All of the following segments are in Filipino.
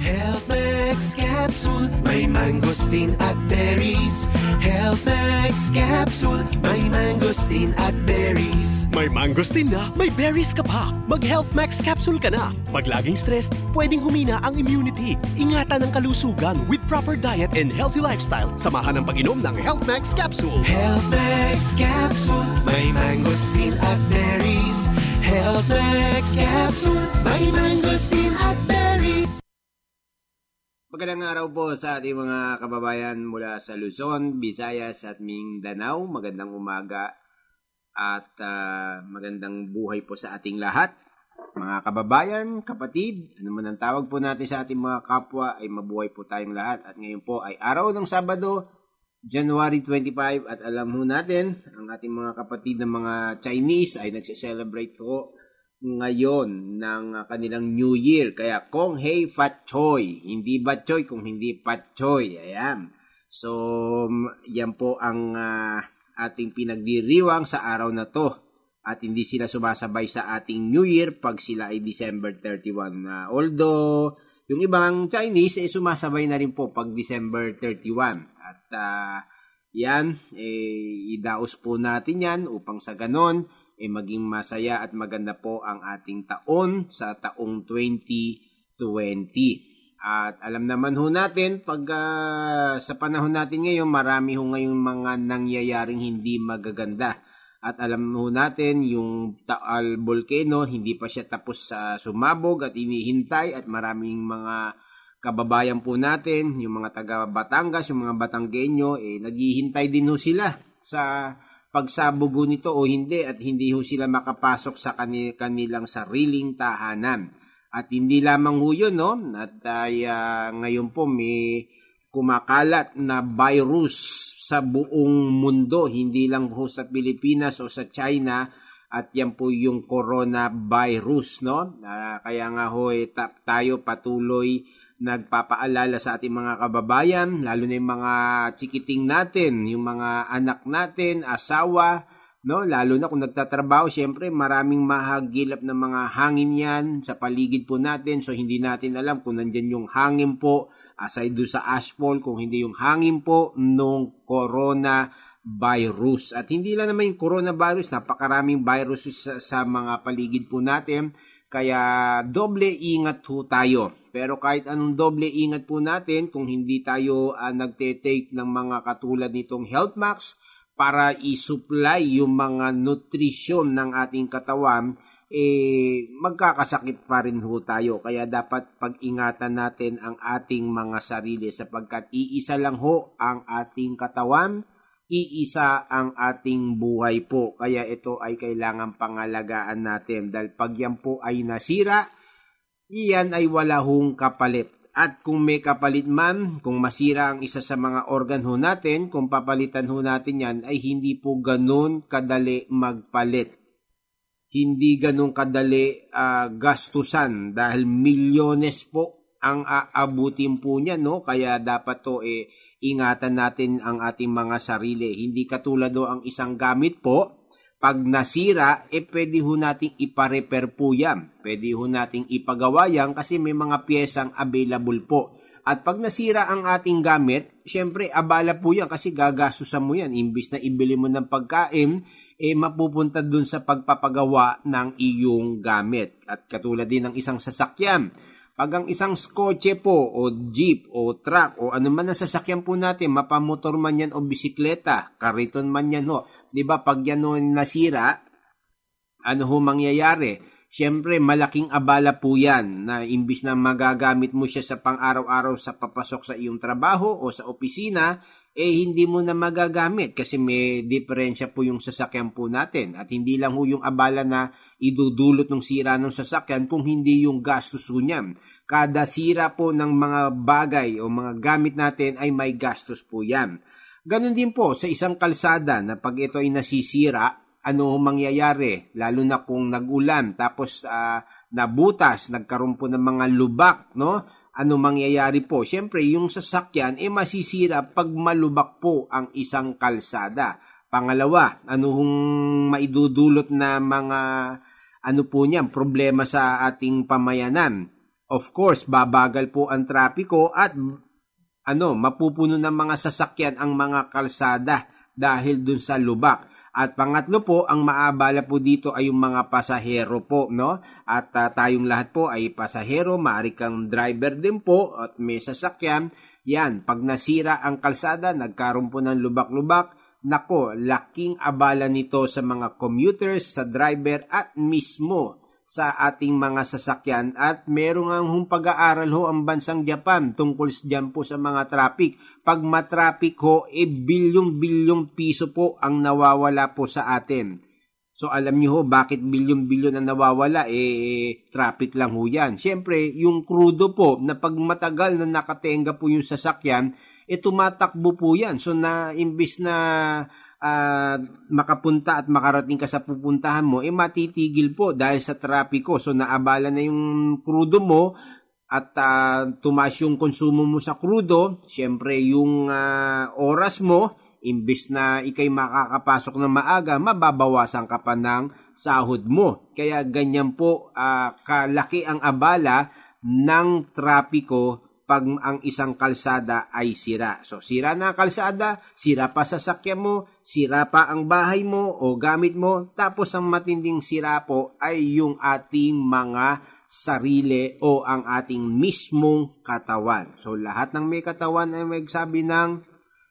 Health Max Capsule, may mangosteen at berries. Health Max Capsule, may mangosteen at berries. May mangosteen na, may berries ka pa. Mag-Health Max Capsule ka na. Pag laging stressed, pwedeng humina ang immunity. Ingatan ang kalusugan with proper diet and healthy lifestyle. Samahan ang pag-inom ng Health Max Capsule. Health Max Capsule, may mangosteen at berries. Health Max Capsule, may mangosteen at berries. Magandang araw po sa ating mga kababayan mula sa Luzon, Visayas at Mindanao. Magandang umaga at magandang buhay po sa ating lahat. Mga kababayan, kapatid, ano man ang tawag po natin sa ating mga kapwa ay mabuhay po tayong lahat. At ngayon po ay araw ng Sabado, January 25 at alam mo natin, ang ating mga kapatid ng mga Chinese ay nagse-celebrate po ngayon ng kanilang New Year. Kaya Kong Hei Fat Choi. Hindi Bat Choi kung hindi Pat Choi. Ayan. So, yan po ang ating pinagdiriwang sa araw na to. At hindi sila sumasabay sa ating New Year pag sila ay December 31. Although, yung ibang Chinese ay sumasabay na rin po pag December 31. At yan, idaos po natin yan upang sa ganon, maging masaya at maganda po ang ating taon sa taong 2020. At alam naman ho natin, pag sa panahon natin ngayon, marami ho ngayong mga nangyayaring hindi magaganda. At alam ho natin, yung Taal Volcano, hindi pa siya tapos sa sumabog at inihintay at maraming mga kababayan po natin, yung mga taga Batangas, yung mga Batanggenyo, naghihintay din ho sila sa pagsabugo nito o hindi at hindi ho sila makapasok sa kanilang sariling tahanan. At hindi lamang ho yun, no? At ngayon po may kumakalat na virus sa buong mundo, hindi lang ho sa Pilipinas o sa China, at yan po yung coronavirus, no? Kaya nga ho, tayo patuloy nagpapaalala sa ating mga kababayan, lalo na yung mga chikiting natin, yung mga anak natin, asawa, no? Lalo na kung nagtatrabaho, syempre maraming mahagilap na mga hangin yan sa paligid po natin, so hindi natin alam kung nandyan yung hangin po, aside doon sa asphalt, kung hindi yung hangin po nung coronavirus. At hindi lang naman yung coronavirus, napakaraming viruses sa mga paligid po natin, kaya doble ingat po tayo. Pero kahit anong doble ingat po natin, kung hindi tayo nagte-take ng mga katulad nitong Health Max para i-supply yung mga nutrisyon ng ating katawan, magkakasakit pa rin ho tayo. Kaya dapat pag-ingatan natin ang ating mga sarili sapagkat iisa lang ho ang ating katawan, iisa ang ating buhay po. Kaya ito ay kailangan pangalagaan natin dahil pag yan po ay nasira, iyan ay wala hong kapalit. At kung may kapalit man, kung masira ang isa sa mga organ ho natin, kung papalitan ho natin yan, ay hindi po ganun kadali magpalit. Hindi ganun kadali gastusan dahil milyones po ang aabutin po niya, no? Kaya dapat to ingatan natin ang ating mga sarili. Hindi katulad do ang isang gamit po, pag nasira, pwede ho nating ipa-repair po yan. Pwede ho nating ipagawa yan kasi may mga piyesang available po. At pag nasira ang ating gamit, syempre abala po yan kasi gagastusan mo yan. Imbis na ibili mo ng pagkain, mapupunta dun sa pagpapagawa ng iyong gamit. At katulad din ng isang sasakyan. Pag ang isang kotse po o jeep o truck o ano man ang sasakyan po natin, mapamotor man yan o bisikleta, kariton man yan ho. Diba pag yan ho nasira, ano ho mangyayari? Siyempre malaking abala po yan na imbis na magagamit mo siya sa pang-araw-araw sa papasok sa iyong trabaho o sa opisina, hindi mo na magagamit kasi may diferensya po yung sasakyan po natin. At hindi lang ho yung abala na idudulot ng sira ng sasakyan kung hindi yung gastos po niyan. Kada sira po ng mga bagay o mga gamit natin ay may gastos po yan. Ganon din po sa isang kalsada na pag ito ay nasisira, ano mangyayari? Lalo na kung nag-ulan tapos nabutas, nagkaroon po ng mga lubak, no? Ano mangyayari po? Siyempre, yung sasakyan masisira pag malubak po ang isang kalsada. Pangalawa, anong maidudulot na mga problema sa ating pamayanan? of course, babagal po ang trapiko at mapupuno ng mga sasakyan ang mga kalsada dahil dun sa lubak. At pangatlo po, ang maabala po dito ay yung mga pasahero po, no? At tayong lahat po ay pasahero, maaari kang driver din po at may sasakyan. Yan, pag nasira ang kalsada, nagkaroon po ng lubak-lubak, nako, laking abala nito sa mga commuters, sa driver at mismo sa ating mga sasakyan. At meron ang pag-aaral ho ang bansang Japan tungkol dyan po sa mga traffic. Pag matraffic ho, bilyong-bilyong piso po ang nawawala po sa atin. So alam niyo ho, bakit bilyon-bilyon ang nawawala? Traffic lang ho yan. Siyempre, yung krudo po, na pag matagal na nakatenga po yung sasakyan, tumatakbo po yan. So imbis na makapunta at makarating ka sa pupuntahan mo, matitigil po dahil sa trapiko. So naabala na yung krudo mo at tumaas yung konsumo mo sa krudo. Siyempre yung oras mo, imbis na ikay makakapasok ng maaga, mababawasan ka pa ng sahod mo. Kaya ganyan po kalaki ang abala ng trapiko pag ang isang kalsada ay sira. So, sira na ang kalsada, sira pa sasakyan mo, sira pa ang bahay mo o gamit mo, tapos ang matinding sira po ay yung ating mga sarili o ang ating mismong katawan. So, lahat ng may katawan ay magsabi ng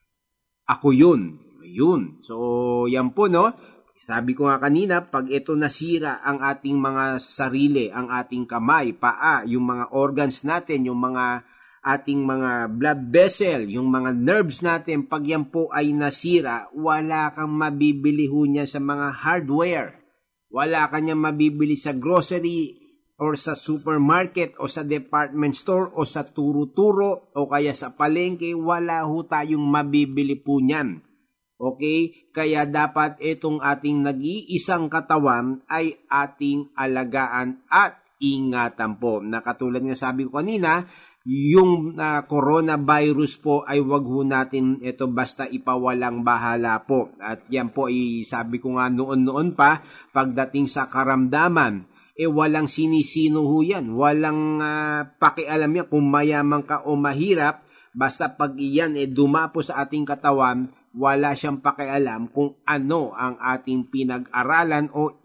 ako yun. Yun. So, yan po, no? Sabi ko nga kanina, pag ito nasira ang ating mga sarili, ang ating kamay, paa, yung mga organs natin, yung mga ating mga blood vessel, yung mga nerves natin, pag yan po ay nasira, wala kang mabibili ho niya sa mga hardware. Wala ka niya mabibili sa grocery or sa supermarket o sa department store o sa turo-turo o kaya sa palengke. Wala ho tayong mabibili po niyan. Okay? Kaya dapat itong ating nag-iisang katawan ay ating alagaan at ingatan po. Nakatulad nga sabi ko kanina, yung coronavirus po ay wag ho natin ito basta ipawalang bahala po. At yan po ay sabi ko nga noon pa, pagdating sa karamdaman, walang sinisino ho yan. Walang pakialam yan kung mayaman ka o mahirap. Basta pag iyan dumapo sa ating katawan, wala siyang pakialam kung ano ang ating pinag-aralan o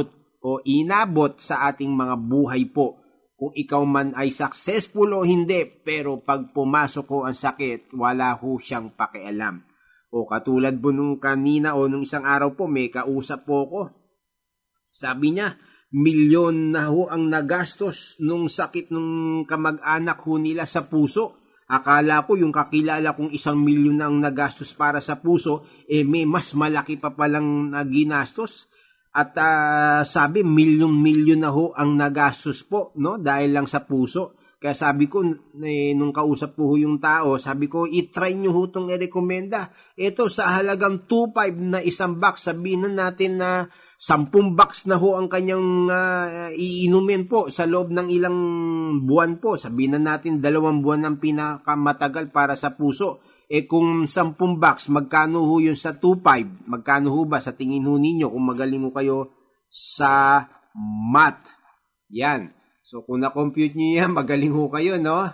inabot sa ating mga buhay po. Kung ikaw man ay successful o hindi, pero pag pumasok ko ang sakit, wala ho siyang pakialam. O katulad po nung kanina o nung isang araw po, may kausap po ko. Sabi niya, milyon na ho ang nagastos nung sakit nung kamag-anak ho nila sa puso. Akala ko yung kakilala kong 1 milyon na ang nagastos para sa puso, may mas malaki pa palang ginastos. At sabi, milyon-milyon na ho ang nagastos po, no? Dahil lang sa puso. Kaya sabi ko, nung kausap ko yung tao, sabi ko, itry nyo ho itong i-recommenda. Ito, sa halagang 2.5 na isang box, sabihin na natin na 10 box na ho ang kanyang iinumin po sa loob ng ilang buwan po. Sabihin na natin 2 buwan ang pinakamatagal para sa puso. Kung 10 box, magkano ho yun sa 2.5? Magkano ho ba sa tingin ho ninyo kung magaling ho kayo sa math? Yan. So, kung na-compute nyo yan, magaling ho kayo, no?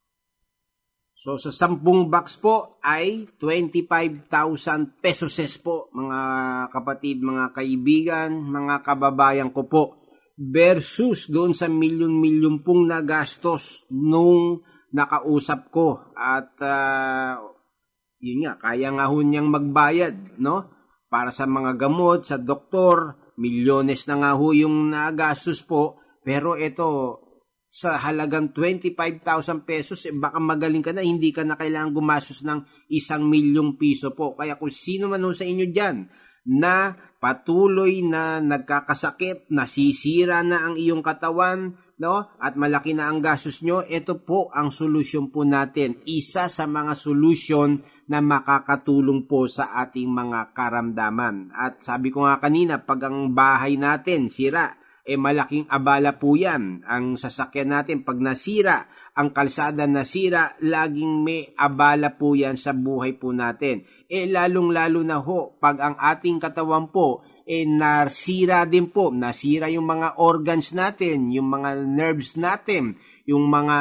So, sa 10 box po ay 25,000 pesos po, mga kapatid, mga kaibigan, mga kababayan ko po. Versus doon sa milyon-milyon pong nagastos nung nakausap ko. At yun nga, kaya nga ho niyang magbayad, no? Para sa mga gamot, sa doktor, milyones na nga ho yung nagastos po. Pero ito, sa halagang 25,000 pesos, baka magaling ka na, hindi ka na kailangan gumastos ng 1 milyong piso po. Kaya kung sino man ho sa inyo dyan na patuloy na nagkakasakit, nasisira na ang iyong katawan, no? At malaki na ang gastos nyo, ito po ang solusyon po natin. Isa sa mga solusyon na makakatulong po sa ating mga karamdaman. At sabi ko nga kanina, pag ang bahay natin sira, malaking abala po yan. Ang sasakyan natin, pag nasira, ang kalsada nasira, laging may abala po yan sa buhay po natin. Lalong-lalo na ho, pag ang ating katawan po, nasira din po, nasira yung mga organs natin, yung mga nerves natin, yung mga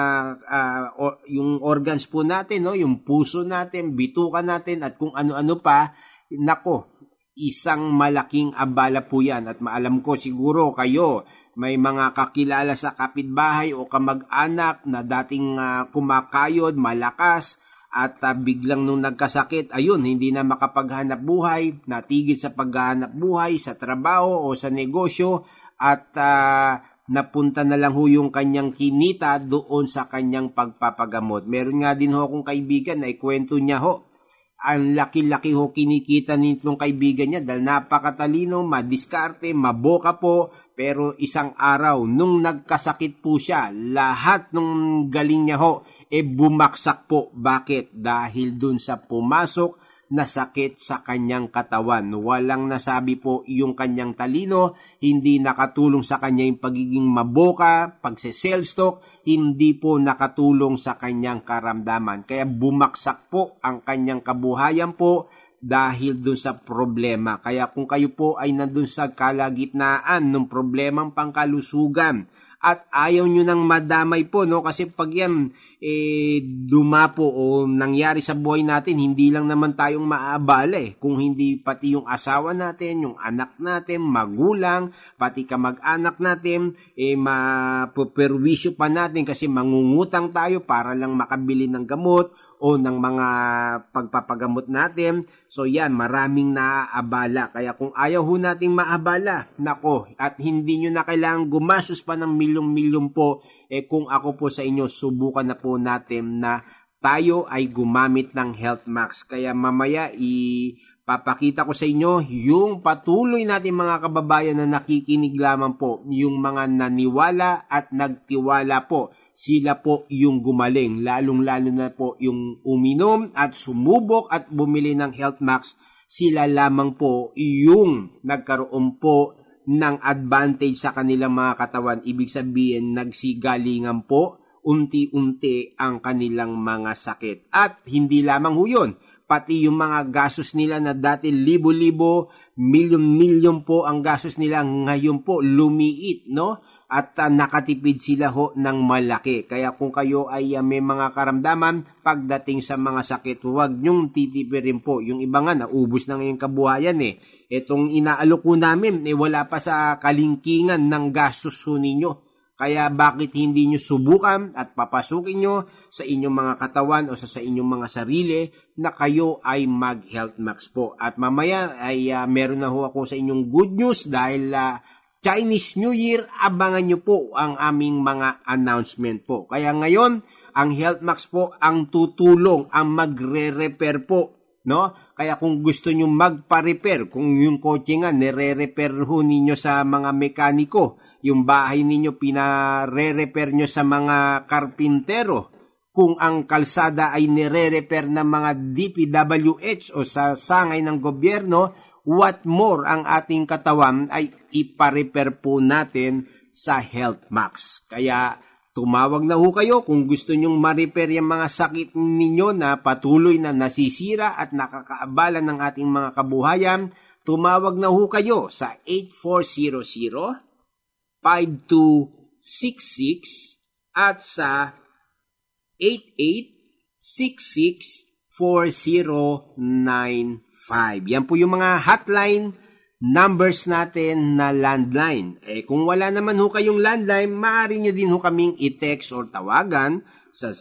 yung organs po natin, no, yung puso natin, bituka natin at kung ano-ano pa, nako, isang malaking abala po yan. At maalam ko siguro kayo, may mga kakilala sa kapitbahay o kamag-anak na dating kumakayod, malakas, at biglang nung nagkasakit, ayun, hindi na makapaghanap buhay, natigil sa paghahanap buhay, sa trabaho o sa negosyo, at napunta na lang ho yung kanyang kinita doon sa kanyang pagpapagamot. Meron nga din ho akong kaibigan na ikwento niya ho, ang laki-laki ho kinikita nitong kaibigan niya dahil napakatalino, madiskarte, maboka po, pero isang araw nung nagkasakit po siya, lahat ng galing niya ho bumaksak po. Bakit? Dahil dun sa pumasok na sakit sa kanyang katawan. Walang nasabi po yung kanyang talino, hindi nakatulong sa kanya yung pagiging maboka, pagse-cellstock, hindi po nakatulong sa kanyang karamdaman. Kaya bumaksak po ang kanyang kabuhayan po dahil dun sa problema. Kaya kung kayo po ay nandun sa kalagitnaan ng problemang pangkalusugan, at ayaw nyo nang madamay po, no? Kasi pag yan dumapo o nangyari sa buhay natin, hindi lang naman tayong maabala kung hindi pati yung asawa natin, yung anak natin, magulang, pati kamag-anak natin, mapuperwisyo pa natin kasi mangungutang tayo para lang makabili ng gamot o ng mga pagpapagamot natin. So yan, maraming naaabala. Kaya kung ayaw ho nating maabala, nako, at hindi nyo na kailangang gumastos pa ng milyong-milyon po, kung ako po sa inyo, subukan na po natin na tayo ay gumamit ng Health Max. Kaya mamaya papakita ko sa inyo yung patuloy natin mga kababayan na nakikinig lamang po, yung mga naniwala at nagtiwala po. Sila po yung gumaling, lalong-lalo na po yung uminom at sumubok at bumili ng Health Max. Sila lamang po yung nagkaroon po ng advantage sa kanilang mga katawan. Ibig sabihin, nagsigalingan po unti-unti ang kanilang mga sakit. At hindi lamang ho yun, pati yung mga gastos nila na dati libo-libo, milyon-milyon po ang gastos nila, ngayon po lumiit, no? At nakatipid sila ho ng malaki. Kaya kung kayo ay may mga karamdaman pagdating sa mga sakit, huwag nyong titipirin po. Yung iba nga, naubos na ngayong kabuhayan Itong inaalok ko namin, wala pa sa kalingkingan ng gastos ho ninyo. Kaya bakit hindi nyo subukan at papasukin nyo sa inyong mga katawan o sa inyong mga sarili na kayo ay mag-Health Max po. At mamaya ay meron na ho ako sa inyong good news dahil Chinese New Year, abangan nyo po ang aming mga announcement po. Kaya ngayon, ang Health Max po ang tutulong, ang magre-repair po. No? Kaya kung gusto nyo magpa-repair, kung yung kotse nga, nire-repair ho ninyo sa mga mekaniko, yung bahay ninyo pinare-repair nyo sa mga karpintero, kung ang kalsada ay nire-repair ng mga DPWH o sa sangay ng gobyerno, what more ang ating katawan ay ipa-repair po natin sa Health Max. Kaya tumawag na ho kayo kung gusto nyong ma-repair yung mga sakit ninyo na patuloy na nasisira at nakakaabala ng ating mga kabuhayan. Tumawag na ho kayo sa 8400-5266 at sa 8866-4095. Yan po yung mga hotline numbers natin na landline. Kung wala naman ho kayong landline, maaari nyo din ho kaming i-text or tawagan sa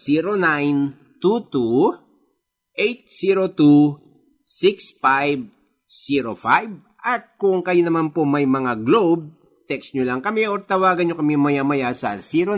0922-802-6505. At kung kayo naman po may mga Globe, text nyo lang kami or tawagan nyo kami maya-maya sa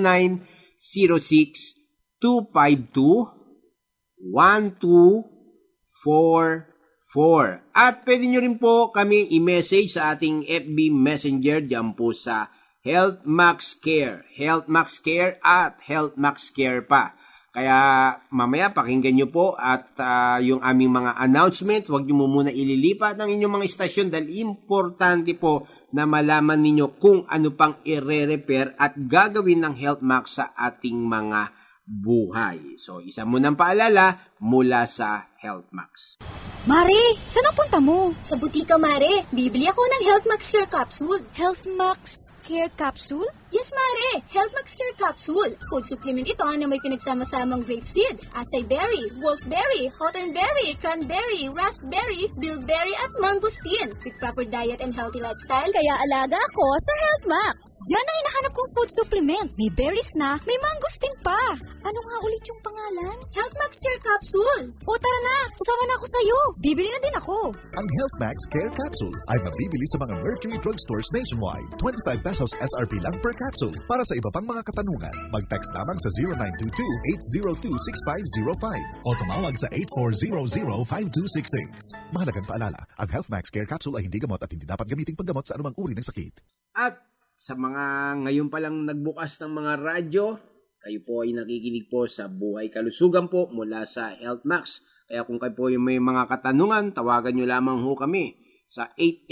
0906-252-1244. At pwede nyo rin po kami i-message sa ating FB Messenger dyan po sa Health Max Care. Health Max Care at Health Max Care pa. Kaya mamaya pakinggan nyo po at yung aming mga announcement, huwag nyo muna ililipat ng inyong mga istasyon dahil importante po na malaman ninyo kung ano pang i-repair at gagawin ng Health Max sa ating mga buhay. So, isa munang paalala mula sa Health Max. Mare, saan ang punta mo? Sa butika, Mare. Bibili ako ng Health Max Care Capsule. Health Max Care Capsule? Yes, Mare! Health Max Care Capsule. Food supplement ito na may pinagsama-samang grapeseed, acai berry, wolfberry, hawthornberry, cranberry, raspberry, bilberry at mangosteen. With proper diet and healthy lifestyle, kaya alaga ako sa Health Max. Yan ang hinahanap kong food supplement. May berries na, may mangosteen pa. Ano nga ulit yung pangalan? Health Max Care Capsule. O tara na, sasama na ako sa'yo. Bibili na din ako. Ang Health Max Care Capsule ay mabibili sa mga Mercury Drugstores nationwide. 25 pesos SRP lang per capsule. Para sa iba pang mga katanungan, mag-text lamang sa 0922-802-6505 o tumawag sa 8400-5266. Mahalagang paalala, ang Health Max Care Capsule ay hindi gamot at hindi dapat gamiting panggamot sa anumang uri ng sakit. At sa mga ngayon pa lang nagbukas ng mga radyo, kayo po ay nakikinig po sa Buhay Kalusugan po mula sa Health Max. Kaya kung kayo po may mga katanungan, tawagan nyo lamang ho kami sa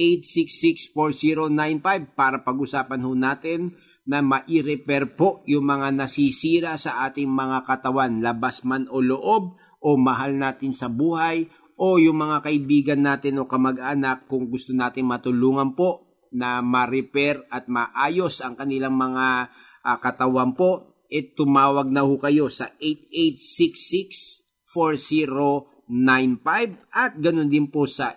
88664095 para pag-usapan ho natin na mai-repair po yung mga nasisira sa ating mga katawan, labas man o loob, o mahal natin sa buhay, o yung mga kaibigan natin o kamag-anak kung gusto natin matulungan po na ma-repair at maayos ang kanilang mga katawan po, tumawag na ho kayo sa 88664095 at ganun din po sa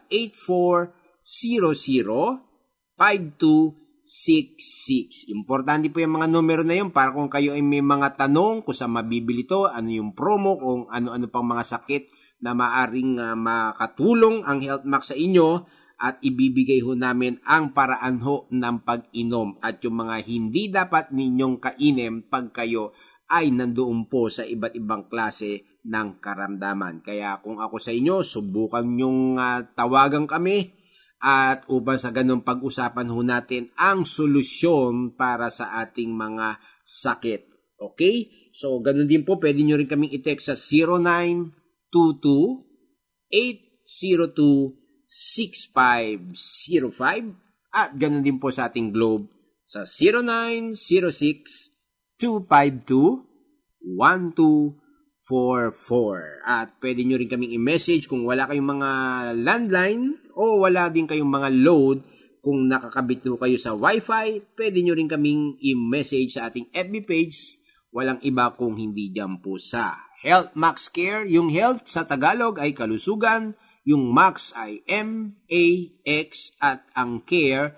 8400-5266. Importante po yung mga numero na yun para kung kayo ay may mga tanong kung saan mabibili to, ano yung promo, kung ano-ano pang mga sakit na maaring makatulong ang Health Max sa inyo at ibibigay ho namin ang paraan ho ng pag-inom at yung mga hindi dapat ninyong kainin pag kayo ay nandoon po sa iba't ibang klase ng karamdaman. Kaya kung ako sa inyo, subukan nyong tawagan kami at upang sa ganun pag-usapan ho natin ang solusyon para sa ating mga sakit. Okay? So, ganun din po, pwede nyo rin kaming i-text sa 0922-802-6505 at ganun din po sa ating Globe sa 0906-252-1244. At pwede nyo rin kaming i-message kung wala kayong mga landline o wala din kayong mga load. Kung nakakabit nyo kayo sa Wi-Fi, pwede nyo rin kaming i-message sa ating FB page. Walang iba kung hindi dyan po sa Health Max Care. Yung health sa Tagalog ay kalusugan, yung Max ay M-A-X at ang care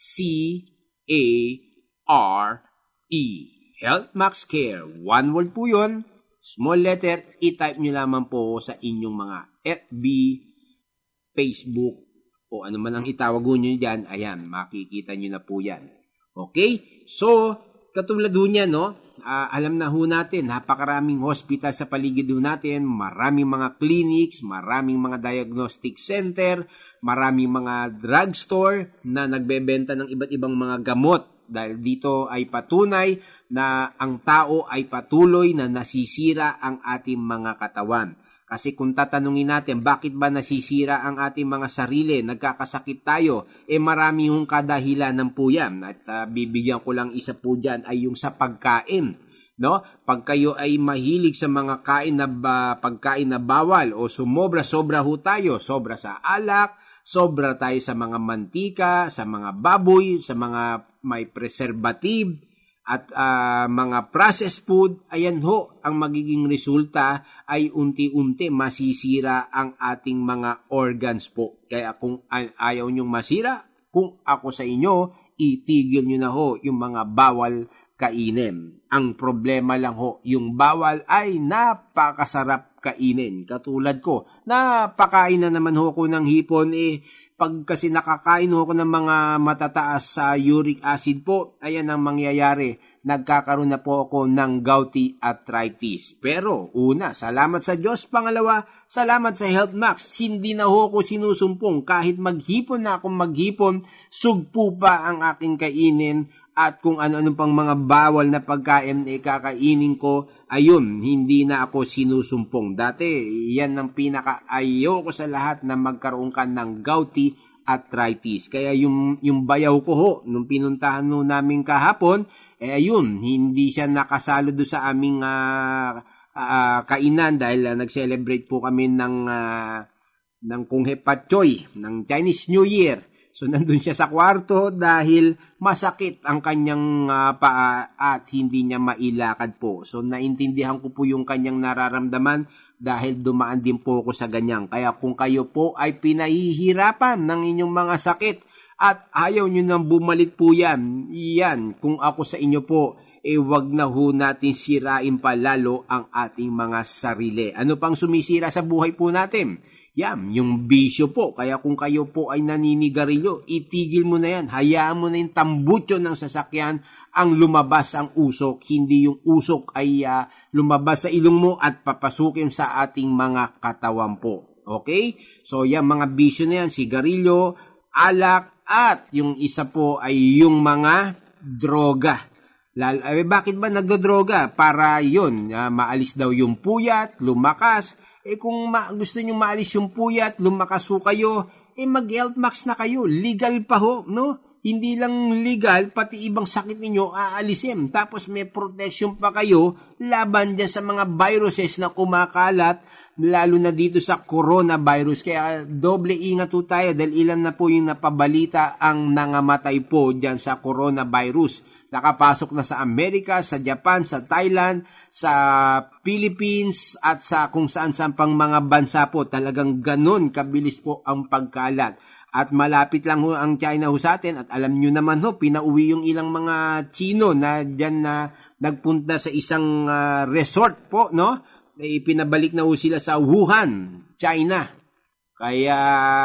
C-A-R-E. Health Max Care. One word po yun. Small letter, i-type nyo lamang po sa inyong mga FB, Facebook, o ano man ang itawag nyo dyan. Ayan, makikita nyo na po yan. Okay? So, katulad ho niya, no? Alam na ho natin, napakaraming hospital sa paligid ho natin, maraming mga clinics, maraming mga diagnostic center, maraming mga drugstore na nagbebenta ng iba't ibang mga gamot. Dahil dito ay patunay na ang tao ay patuloy na nasisira ang ating mga katawan. Kasi kung tatanungin natin, bakit ba nasisira ang ating mga sarili, nagkakasakit tayo, marami yung kadahilanan po yan. At bibigyan ko lang isa po dyan ay yung sa pagkain. No? Pag kayo ay mahilig sa mga pagkain na bawal o sobra ho tayo, sobra sa alak, sobra tayo sa mga mantika, sa mga baboy, sa mga may preservative at mga processed food, ayan ho, ang magiging resulta ay unti-unti masisira ang ating mga organs po. Kaya kung ayaw nyong masira, kung ako sa inyo, itigil nyo na ho yung mga bawal kainin. Ang problema lang ho, yung bawal ay napakasarap kainin. Katulad ko, napakain na naman ho ko ng hipon pag kasi nakakain ho ko ng mga matataas sa uric acid po, ayan ang mangyayari. Nagkakaroon na po ako ng gouty arthritis. Pero, una, salamat sa Diyos. Pangalawa, salamat sa Health Max. Hindi na ho ko sinusumpong. Kahit maghipon na akong maghipon, sugpo pa ang aking kainin. At kung ano-ano pang mga bawal na pagkain kakainin ko, ayun, hindi na ako sinusumpong. Dati, yan ang pinaka-ayaw ko sa lahat na magkaroon ka ng gouty arthritis. Kaya yung bayaw ko ho, nung pinuntahan no namin kahapon, ayun, hindi siya nakasalo do sa aming kainan dahil nag-celebrate po kami ng Kung Hep Pat Choy, ng Chinese New Year. So nandun siya sa kwarto dahil masakit ang kanyang paa at hindi niya mailakad po. So naintindihan ko po yung kanyang nararamdaman dahil dumaan din po ako sa ganyan. Kaya kung kayo po ay pinahihirapan ng inyong mga sakit at ayaw nyo nang bumalik po yan, kung ako sa inyo po, wag na ho natin sirain pa lalo ang ating mga sarili. Ano pang sumisira sa buhay po natin? Yan, yung bisyo po. Kaya kung kayo po ay naninigarilyo, itigil mo na yan. Hayaan mo na yung tambutso ng sasakyan ang lumabas ang usok. Hindi yung usok ay lumabas sa ilong mo at papasukin sa ating mga katawan po. Okay? So yan, mga bisyo na yan, sigarilyo, alak, at yung isa po ay yung mga droga. Bakit ba nagdodroga? Para yun, maalis daw yung puyat, lumakas. Kung gusto nyo maalis yung puyat, lumakas ho kayo, mag-Health Max na kayo. Legal pa ho, no? Hindi lang legal, pati ibang sakit ninyo aalisin. Tapos may protection pa kayo laban dyan sa mga viruses na kumakalat, lalo na dito sa coronavirus. Kaya doble ingat po tayo dahil ilan na po yung napabalita ang nangamatay po dyan sa coronavirus. Nakapasok na sa Amerika, sa Japan, sa Thailand, sa Philippines at sa kung saan-saan pang mga bansa po. Talagang ganun kabilis po ang pagkalat. At malapit lang ho ang China ho sa atin at alam nyo naman ho, pinauwi yung ilang mga Chino na dyan na nagpunta sa isang resort po, no? Pinabalik na ho sila sa Wuhan, China. Kaya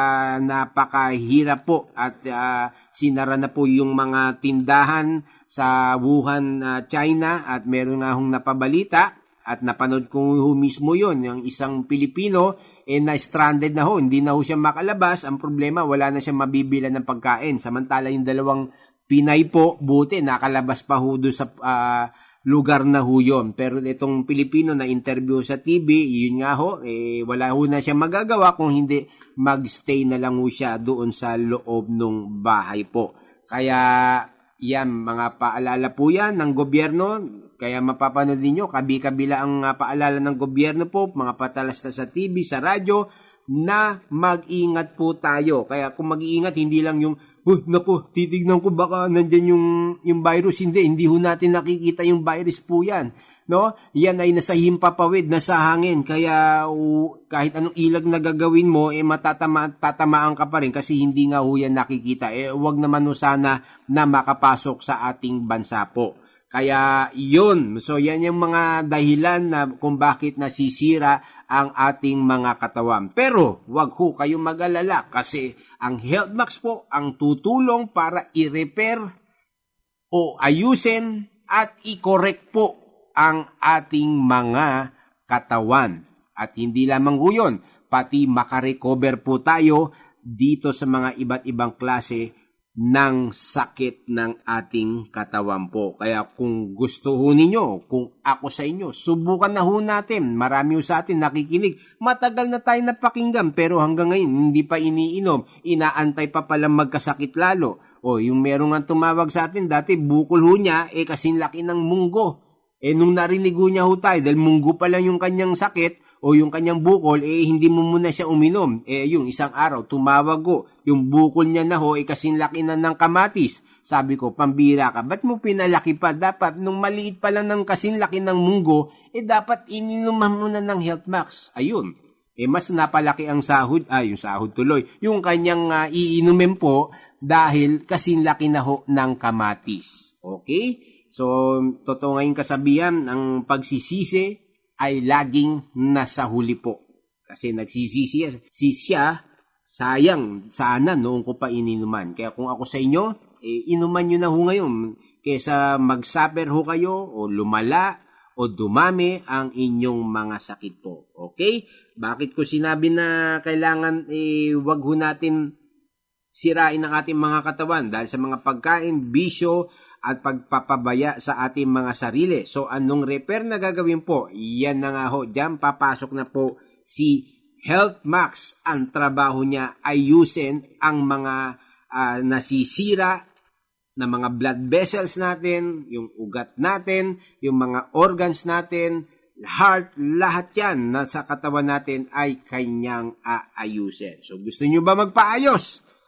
napakahirap po at sinara na po yung mga tindahan sa Wuhan, China at meron nga hong napabalita at napanood ko mismo yon yung isang Pilipino na-stranded na ho, hindi na ho siya makalabas. Ang problema, wala na siya mabibilan ng pagkain. Samantala yung dalawang Pinay po, buti nakalabas pa ho doon sa lugar na ho yun. Pero itong Pilipino na interview sa TV, yun nga ho, wala ho na siya magagawa kung hindi magstay na lang ho siya doon sa loob ng bahay po. Kaya yan, mga paalala po yan ng gobyerno. Kaya mapapanood ninyo, kabi-kabila ang paalala ng gobyerno po, mga patalasta sa TV, sa radyo, na mag-ingat po tayo. Kaya kung mag-iingat, hindi lang yung, naku, titignan ko baka nandyan yung virus. Hindi ho natin nakikita yung virus po yan. No? Yan ay nasa himpapawid, nasa hangin. Kaya kahit anong ilag na gagawin mo, tatamaan ka pa rin kasi hindi nga ho yan nakikita. Wag naman ho sana na makapasok sa ating bansa po. Kaya yun, so yan yung mga dahilan na kung bakit nasisira ang ating mga katawan. Pero wag ho kayong mag-alala kasi ang Health Max po ang tutulong para i-repair o ayusin at i-correct po ang ating mga katawan. At hindi lamang ho yun, pati makarecover po tayo dito sa mga iba't ibang klase ng sakit ng ating katawan po. Kaya kung gusto ho ninyo, kung ako sa inyo, subukan na ho natin. Marami ho sa atin nakikinig. Matagal na tayo napakinggan pero hanggang ngayon hindi pa iniinom. Inaantay pa palang magkasakit lalo. O yung meron nga tumawag sa atin dati, bukol ho niya, kasing laki ng munggo. Nung narinig ho niya ho tayo, dahil munggo pa lang yung kanyang sakit, o yung kanyang bukol, hindi mo muna siya uminom. Yung isang araw, tumawag ko. Yung bukol niya na ho, kasing laki na ng kamatis. Sabi ko, pambira ka. Ba't mo pinalaki pa? Dapat, nung maliit pa lang ng kasing laki ng munggo, dapat ininuman mo na ng Health Max. Ayun. Mas napalaki ang sahod. Yung sahod tuloy. Yung kanyang iinumin po, dahil kasing laki na ho ng kamatis. Okay? So, totoo ngayong kasabihan, ang pagsisisi ay laging nasa huli po. Kasi nagsisisi siya, sayang, sana noong ko pa ininuman. Kaya kung ako sa inyo, inuman nyo na ho ngayon. Kesa mag-suffer ho kayo, o lumala, o dumami ang inyong mga sakit po. Okay? Bakit ko sinabi na kailangan, wag ho natin sirain ang ating mga katawan dahil sa mga pagkain, bisyo, at pagpapabaya sa ating mga sarili. So, anong repair na gagawin po? Yan na nga ho. Diyan papasok na po si Health Max. Ang trabaho niya ayusin ang mga nasisira na mga blood vessels natin, yung ugat natin, yung mga organs natin, heart, lahat yan na sa katawan natin ay kanyang aayusin. So, gusto nyo ba magpaayos?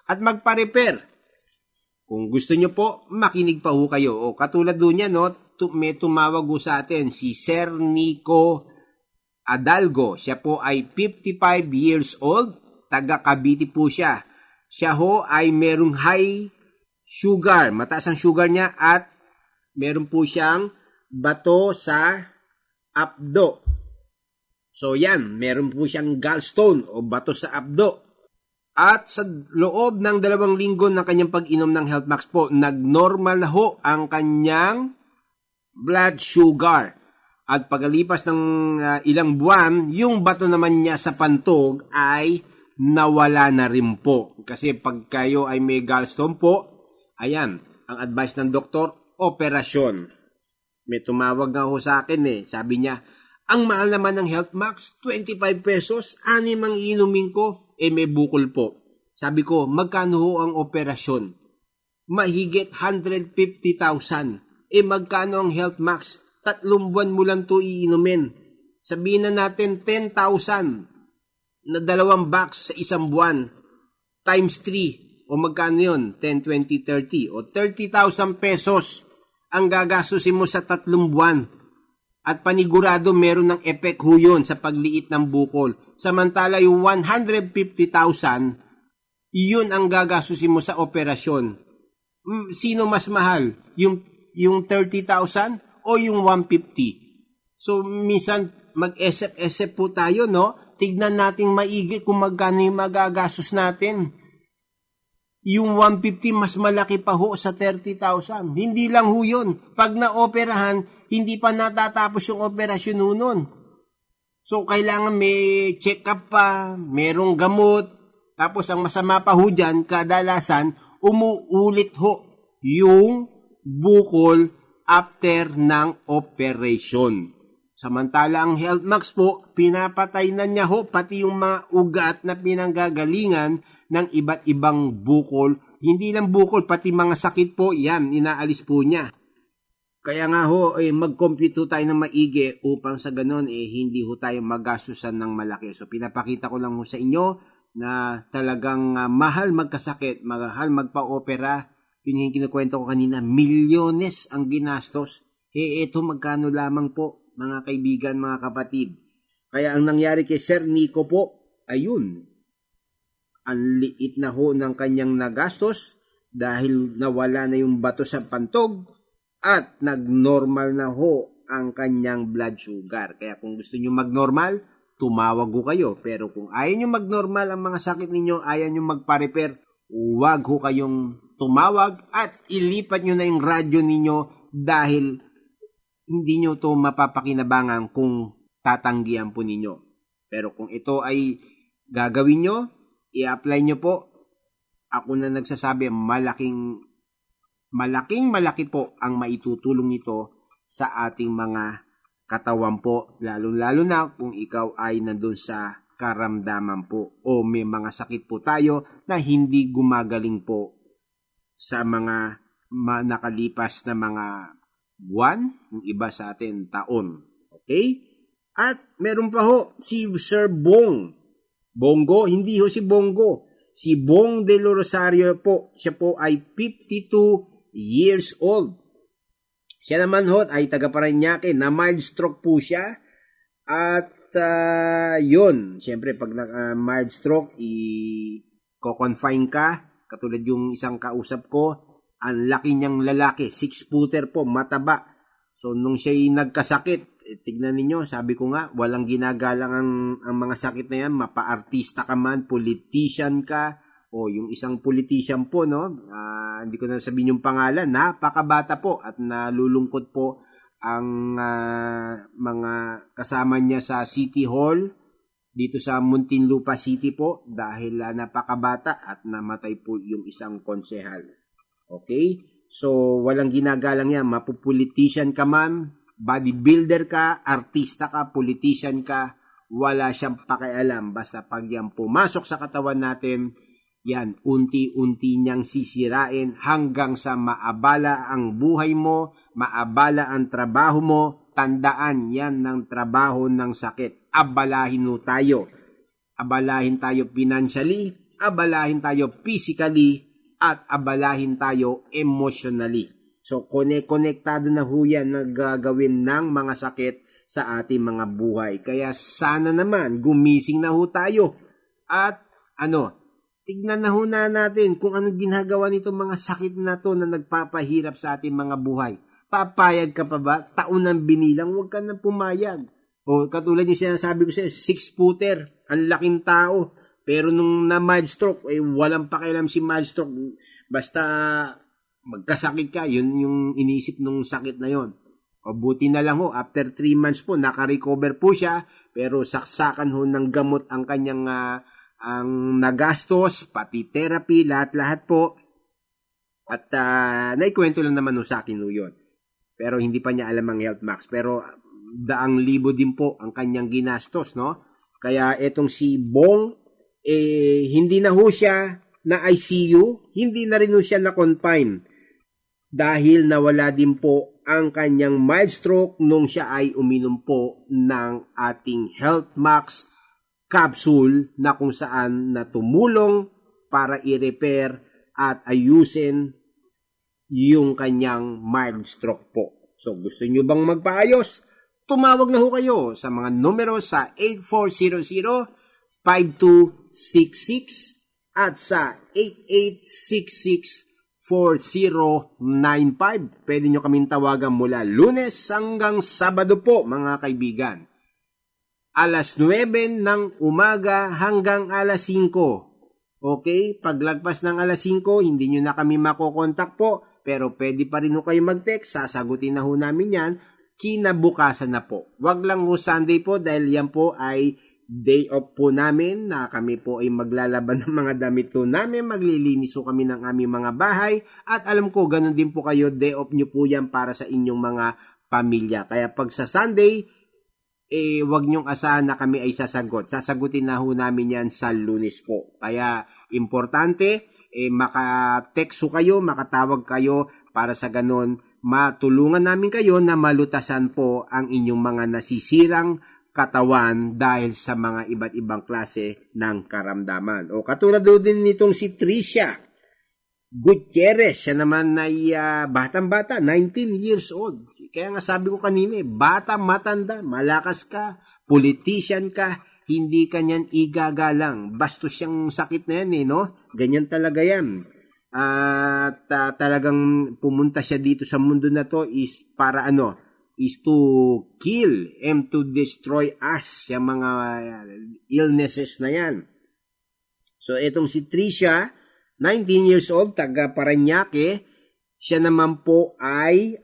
at magpa-repair. Kung gusto nyo po, makinig pa ho kayo. O katulad doon yan, no, may tumawag ho sa atin, si Sir Nico Adalgo. Siya po ay 55 years old, taga Cavite po siya. Siya ho ay merong high sugar, mataas ang sugar niya at meron po siyang bato sa abdo. So yan, meron po siyang gallstone o bato sa abdo. At sa loob ng 2 linggo ng kanyang pag-inom ng Health Max po, nag-normal na ho ang kanyang blood sugar. At pagalipas ng ilang buwan, yung bato naman niya sa pantog ay nawala na rin po. Kasi pag kayo ay may gallstone po, ayan, ang advice ng doktor, operasyon. May tumawag nga ho sa akin sabi niya, ang mahal naman ng Health Max, 25 pesos, 6 ang inumin ko, may bukol po. Sabi ko, magkano ho ang operasyon? Mahigit 150,000. Magkano ang Health Max? 3 buwan mo lang to iinumin. Sabihin na natin 10,000 na 2 box sa 1 buwan. Times 3. O magkano yun? 10, 20, 30. O 30,000 pesos ang gagastusin mo sa 3 buwan. At panigurado meron ng effect ho yun sa pagliit ng bukol. Samantala yung 150,000, yun ang gagastusin mo sa operasyon. Sino mas mahal? Yung 30,000 o yung 150? So minsan mag-esep-esep po tayo, no? Tignan natin maigi kung magkano yung magagastos natin. Yung 150 mas malaki pa ho sa 30,000. Hindi lang ho yun. Pag na-operahan, hindi pa natatapos yung operasyon nun. So, kailangan may check-up pa, merong gamot. Tapos, ang masama pa ho dyan, kadalasan, umuulit ho yung bukol after ng operation. Samantala, ang Health Max po, pinapatay na niya ho pati yung mga ugat na pinanggagalingan ng iba't ibang bukol. Hindi lang bukol, pati mga sakit po, yan, inaalis po niya. Kaya nga ho, mag-compute ho tayo ng maigi upang sa ganon, hindi ho tayo magastusan ng malaki. So, pinapakita ko lang ho sa inyo na talagang mahal magkasakit, mahal magpa-opera. Yun yung kinukwento ko kanina, milyones ang ginastos. Ito magkano lamang po, mga kaibigan, mga kapatid. Kaya ang nangyari kay Sir Nico po, ayun, ang liit na ho ng kanyang nagastos dahil nawala na yung bato sa pantog at nag-normal na ho ang kanyang blood sugar. Kaya kung gusto nyo mag-normal, tumawag ho kayo. Pero kung ayaw nyo mag-normal ang mga sakit ninyo, ayaw nyo magpa-repair, huwag ho kayong tumawag at ilipat nyo na yung radyo ninyo dahil hindi nyo to mapapakinabangan kung tatanggihan po ninyo. Pero kung ito ay gagawin nyo, i-apply nyo po, ako na nagsasabi, malaki po ang maitutulong nito sa ating mga katawan po, lalo-lalo na kung ikaw ay nandun sa karamdaman po o may mga sakit po tayo na hindi gumagaling po sa mga nakalipas na mga buwan, yung iba sa atin taon. Okay? At meron pa ho si Sir Bongo, hindi ho si Bongo. Si Bong de Rosario po, siya po ay 52 years old. Siya naman ho ay taga Parañaque, na mild stroke po siya. At yun, siyempre pag mild stroke, i-confine ka. Katulad yung isang kausap ko, ang laki niyang lalaki, 6-footer po, mataba. So nung siya'y nagkasakit, tignan ninyo, sabi ko nga, walang ginagalang ang mga sakit na yan, mapa-artista ka man, politician ka, o yung isang politician po, no? Hindi ko na sabihin yung pangalan, napakabata po at nalulungkot po ang mga kasama niya sa City Hall dito sa Muntinlupa City po dahil napakabata at namatay po yung isang konsehal. Okay? So, walang ginagalang yan, mapupolitician ka man, bodybuilder ka, artista ka, politician ka, wala siyang pakialam. Basta pag yan pumasok sa katawan natin, yan, unti-unti niyang sisirain hanggang sa maabala ang buhay mo, maabala ang trabaho mo. Tandaan yan ng trabaho ng sakit. Abalahin mo tayo. Abalahin tayo financially, abalahin tayo physically at abalahin tayo emotionally. So, konektado na ho yan na gagawin ng mga sakit sa ating mga buhay. Kaya sana naman, gumising na ho tayo. At tignan na ho na natin kung anong ginagawa nitong mga sakit na to na nagpapahirap sa ating mga buhay. Papayag ka pa ba? Taon ng binilang, huwag ka na pumayag. O katulad yung sinasabi ko sa'yo, 6-footer, ang laking tao. Pero nung na mild stroke, walang pakialam si mild stroke. Basta magkasakit ka, yun yung iniisip nung sakit na yon. O buti na lang ho, after 3 months po, nakarecover po siya. Pero saksakan ho ng gamot ang kanyang ang nagastos, pati therapy, lahat-lahat po. At naikwento lang naman ho sa akin ho yun. Pero hindi pa niya alam ang Health Max. Pero daang libo din po ang kanyang ginastos, no? Kaya etong si Bong, hindi na ho siya na ICU, hindi na rin ho siya na confine dahil nawala din po ang kanyang mild stroke nung siya ay uminom po ng ating Health Max capsule na kung saan na tumulong para i-repair at ayusin yung kanyang mild stroke po. So gusto nyo bang magpaayos? Tumawag na ho kayo sa mga numero sa 8400-5266 at sa 8866-4095. Pwede nyo kaming tawagan mula Lunes hanggang Sabado po, mga kaibigan. Alas 9 ng umaga hanggang alas 5. Okay? Paglagpas ng alas 5, hindi nyo na kami makokontak po, pero pwede pa rin ho kayo mag-text. Sasagutin na ho namin yan kinabukasan na po. Wag lang ho Sunday po dahil yan po ay day off po namin na kami po ay maglalaban ng mga damit po namin, maglilinis po kami ng aming mga bahay at alam ko ganun din po kayo, day off nyo po yan para sa inyong mga pamilya. Kaya pag sa Sunday, wag nyong asahan na kami ay sasagot. Sasagutin na ho namin yan sa Lunes po. Kaya importante, maka-text ho kayo, makatawag kayo para sa ganun matulungan namin kayo na malutasan po ang inyong mga nasisirang katawan dahil sa mga iba't ibang klase ng karamdaman. O katulad din nitong si Tricia Gutierrez, siya naman ay batang-bata, 19 years old. Kaya nga sabi ko kanina, bata, matanda, malakas ka, politician ka, hindi ka niyan igagalang. Bastos siyang sakit na yan no? Ganyan talaga yan. At talagang pumunta siya dito sa mundo na to is para is to kill and to destroy us, yung mga illnesses na yan. So itong si Tricia, 19 years old, taga Parañaque, siya naman po ay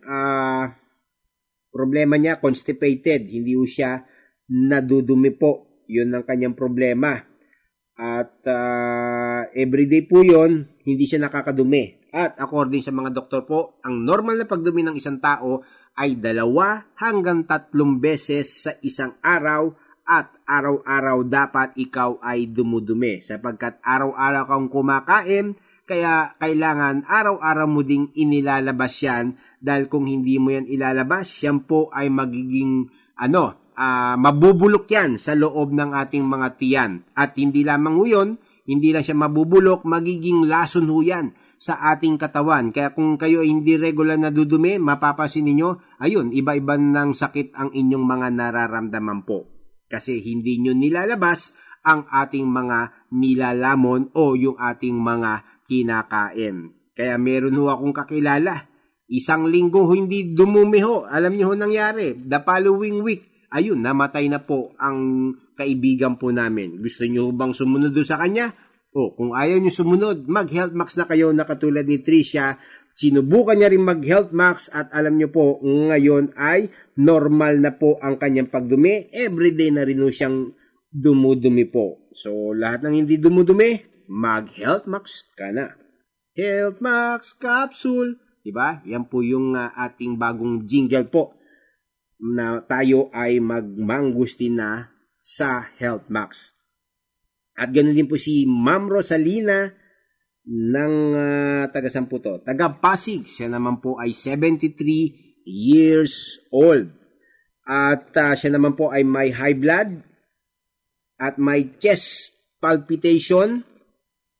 problema niya, constipated, hindi po siya nadudumi po, yun ang kanyang problema. At everyday po yon, hindi siya nakakadumi. At according sa mga doktor po, ang normal na pagdumi ng isang tao ay 2 hanggang 3 beses sa isang araw at araw-araw dapat ikaw ay dumudumi. Sapagkat araw-araw kang kumakain, kaya kailangan araw-araw mo ding inilalabas yan dahil kung hindi mo yan ilalabas, yan po ay magiging mabubulok yan sa loob ng ating mga tiyan. At hindi lamang yun, hindi lang siya mabubulok, magiging lason ho yan sa ating katawan. Kaya kung kayo ay hindi regular na dudumi, mapapansin ninyo, ayun, iba-iba ng sakit ang inyong mga nararamdaman po. Kasi hindi nyo nilalabas ang ating mga nilalamon o yung ating mga kinakain. Kaya meron ho akong kakilala. 1 linggo hindi dumumi ho. Alam niyo ho nangyari. The following week, ayun, namatay na po ang kaibigan po namin. Gusto nyo bang sumunod sa kanya? O, kung ayaw nyo sumunod, mag-Health Max na kayo na katulad ni Tricia. Sinubukan niya rin mag-Health Max at alam nyo po, ngayon ay normal na po ang kanyang pagdumi. Everyday na rin siyang dumudumi po. So, lahat ng hindi dumudumi, mag-Health Max ka na. Health Max Capsule. Diba? Yan po yung ating bagong jingle po na tayo ay magmangustin na sa Health Max. At ganoon din po si Ma'am Rosalina ng taga-saan po to? Taga-Pasig. Siya naman po ay 73 years old. At siya naman po ay may high blood at may chest palpitation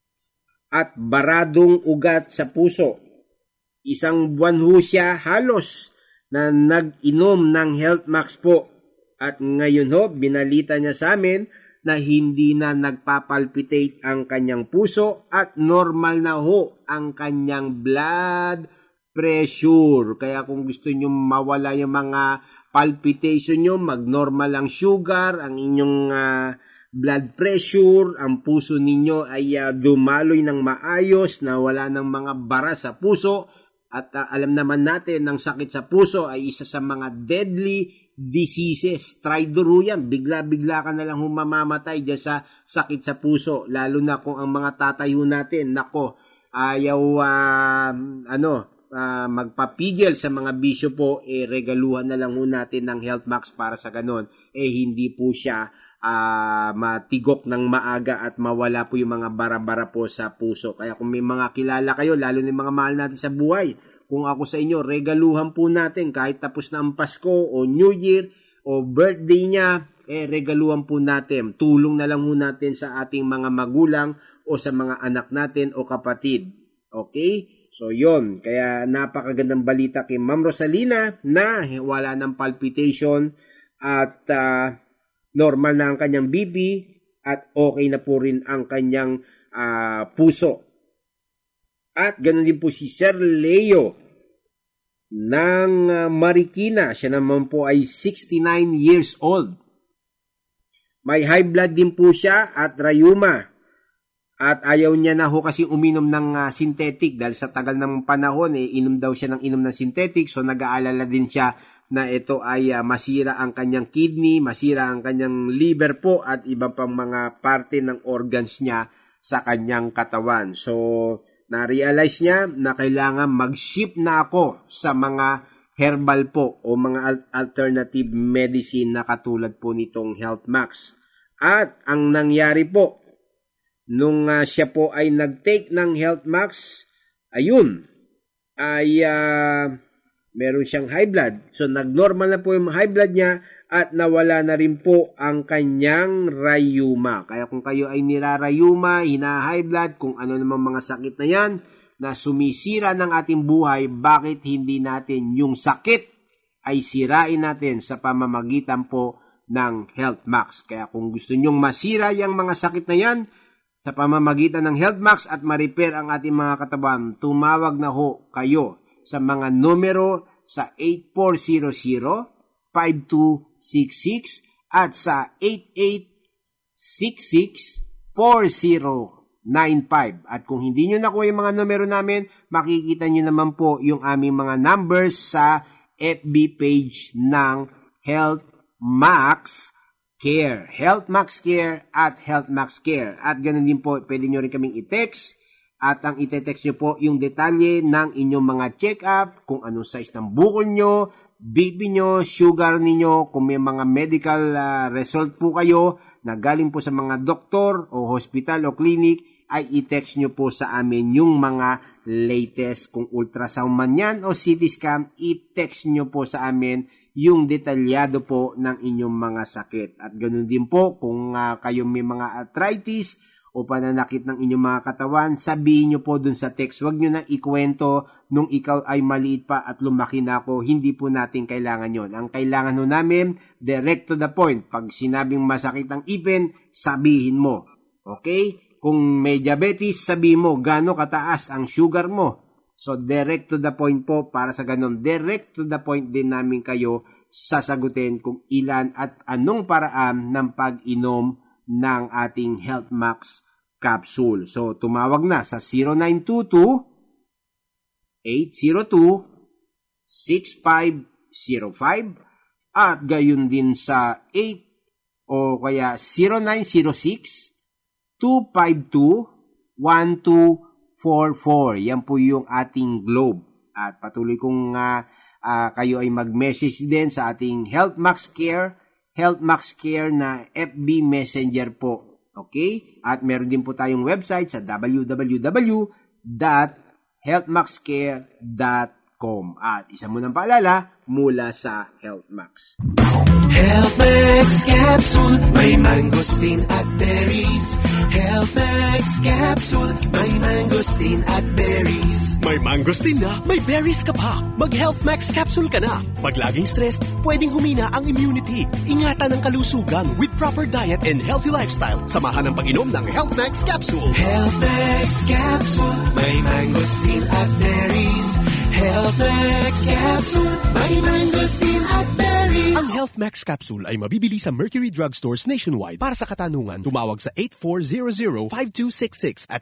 at baradong ugat sa puso. Isang buwan ho siya halos na nag-inom ng Health Max po. At ngayon ho, binalita niya sa amin na hindi na nagpapalpitate ang kanyang puso at normal na ho ang kanyang blood pressure. Kaya kung gusto niyo mawala yung mga palpitation niyo, mag-normal ang sugar, ang inyong blood pressure, ang puso ninyo ay dumaloy ng maayos, na wala ng mga bara sa puso. At alam naman natin, ang sakit sa puso ay isa sa mga deadly diseases. Tridor yan. Bigla-bigla ka na lang mamamatay dyan sa sakit sa puso. Lalo na kung ang mga tatay natin, nako, ayaw magpapigil sa mga bisyo po, regaluhan na lang natin ng Health Max para sa ganon. Hindi po siya matigok ng maaga at mawala po yung mga bara-bara po sa puso. Kaya kung may mga kilala kayo, lalo na yung mga mahal natin sa buhay, kung ako sa inyo, regaluhan po natin kahit tapos na ang Pasko o New Year o birthday niya, regaluhan po natin. Tulong na lang po natin sa ating mga magulang o sa mga anak natin o kapatid. Okay? So yon, kaya napakagandang balita kay Ma'am Rosalina na wala ng palpitation at normal na ang kanyang BP at okay na po rin ang kanyang puso. At ganoon din po si Sir Leo ng Marikina. Siya naman po ay 69 years old. May high blood din po siya at rayuma. At ayaw niya na ho kasi uminom ng synthetic dahil sa tagal ng panahon, inom daw siya ng synthetic. So nag-aalala din siya na ito ay masira ang kanyang kidney, masira ang kanyang liver po at iba pang mga parte ng organs niya sa kanyang katawan. So, na-realize niya na kailangan mag-shift na ako sa mga herbal po o mga alternative medicine na katulad po nitong Health Max. At ang nangyari po, nung siya po ay nag-take ng Health Max, ayun, ay meron siyang high blood. So, nag-normal na po yung high blood niya at nawala na rin po ang kanyang rayuma. Kaya kung kayo ay nirarayuma, hina-high blood, kung ano naman mga sakit na yan, na sumisira ng ating buhay, bakit hindi natin yung sakit ay sirain natin sa pamamagitan po ng Health Max. Kaya kung gusto nyong masira yung mga sakit na yan, sa pamamagitan ng Health Max at ma-repair ang ating mga katawan, tumawag na ho kayo sa mga numero sa 8400-5266 at sa 8866-4095. At kung hindi nyo nakuha yung mga numero namin, makikita nyo naman po yung aming mga numbers sa FB page ng Health Max Care. Health Max Care at Health Max Care. At ganun din po, pwede nyo rin kaming i-text. At ang ite-text nyo po yung detalye ng inyong mga check-up, kung anong size ng bukol nyo, BP nyo, sugar ninyo, kung may mga medical result po kayo na galing po sa mga doktor o hospital o clinic, ay i-text nyo po sa amin yung mga latest. Kung ultrasound man yan o CT scan, i-text nyo po sa amin yung detalyado po ng inyong mga sakit. At ganoon din po, kung kayo may mga arthritis o pananakit ng inyong mga katawan, sabihin nyo po dun sa text. Huwag nyo na ikwento nung ikaw ay maliit pa at lumaki na ako. Hindi po natin kailangan yon. Ang kailangan ho namin, direct to the point. Pag sinabing masakit ang ipin, sabihin mo. Okay? Kung may diabetes, sabihin mo gaano kataas ang sugar mo. So, direct to the point po para sa ganun. Direct to the point din namin kayo sasagutin kung ilan at anong paraan ng pag-inom ng ating Health Max capsule. So, tumawag na sa 0922-802-6505 at gayon din sa 8 o kaya 0906-252-1244. Yan po yung ating Globe. At patuloy kung kayo ay mag-message din sa ating Health Max Care na FB Messenger po. Okay? At meron din po tayong website sa www.healthmaxcare.com. At isa mo ng paalala, mula sa HealthMax. HealthMax Capsule, may mangosteen at berries. HealthMax Capsule, may mangosteen at berries. May mangosteen na, may berries ka pa. Mag-Health Max Capsule ka na. Pag laging stressed, pwedeng humina ang immunity. Ingatan ang kalusugan with proper diet and healthy lifestyle. Samahan ang pag-inom ng Health Max Capsule. Health Max Capsule, may mangosteen at berries. Health Max Capsule, may mangosteen at berries. Ang Health Max Capsule ay mabibili sa Mercury Drugstores nationwide. Para sa katanungan, tumawag sa 8400-5266 at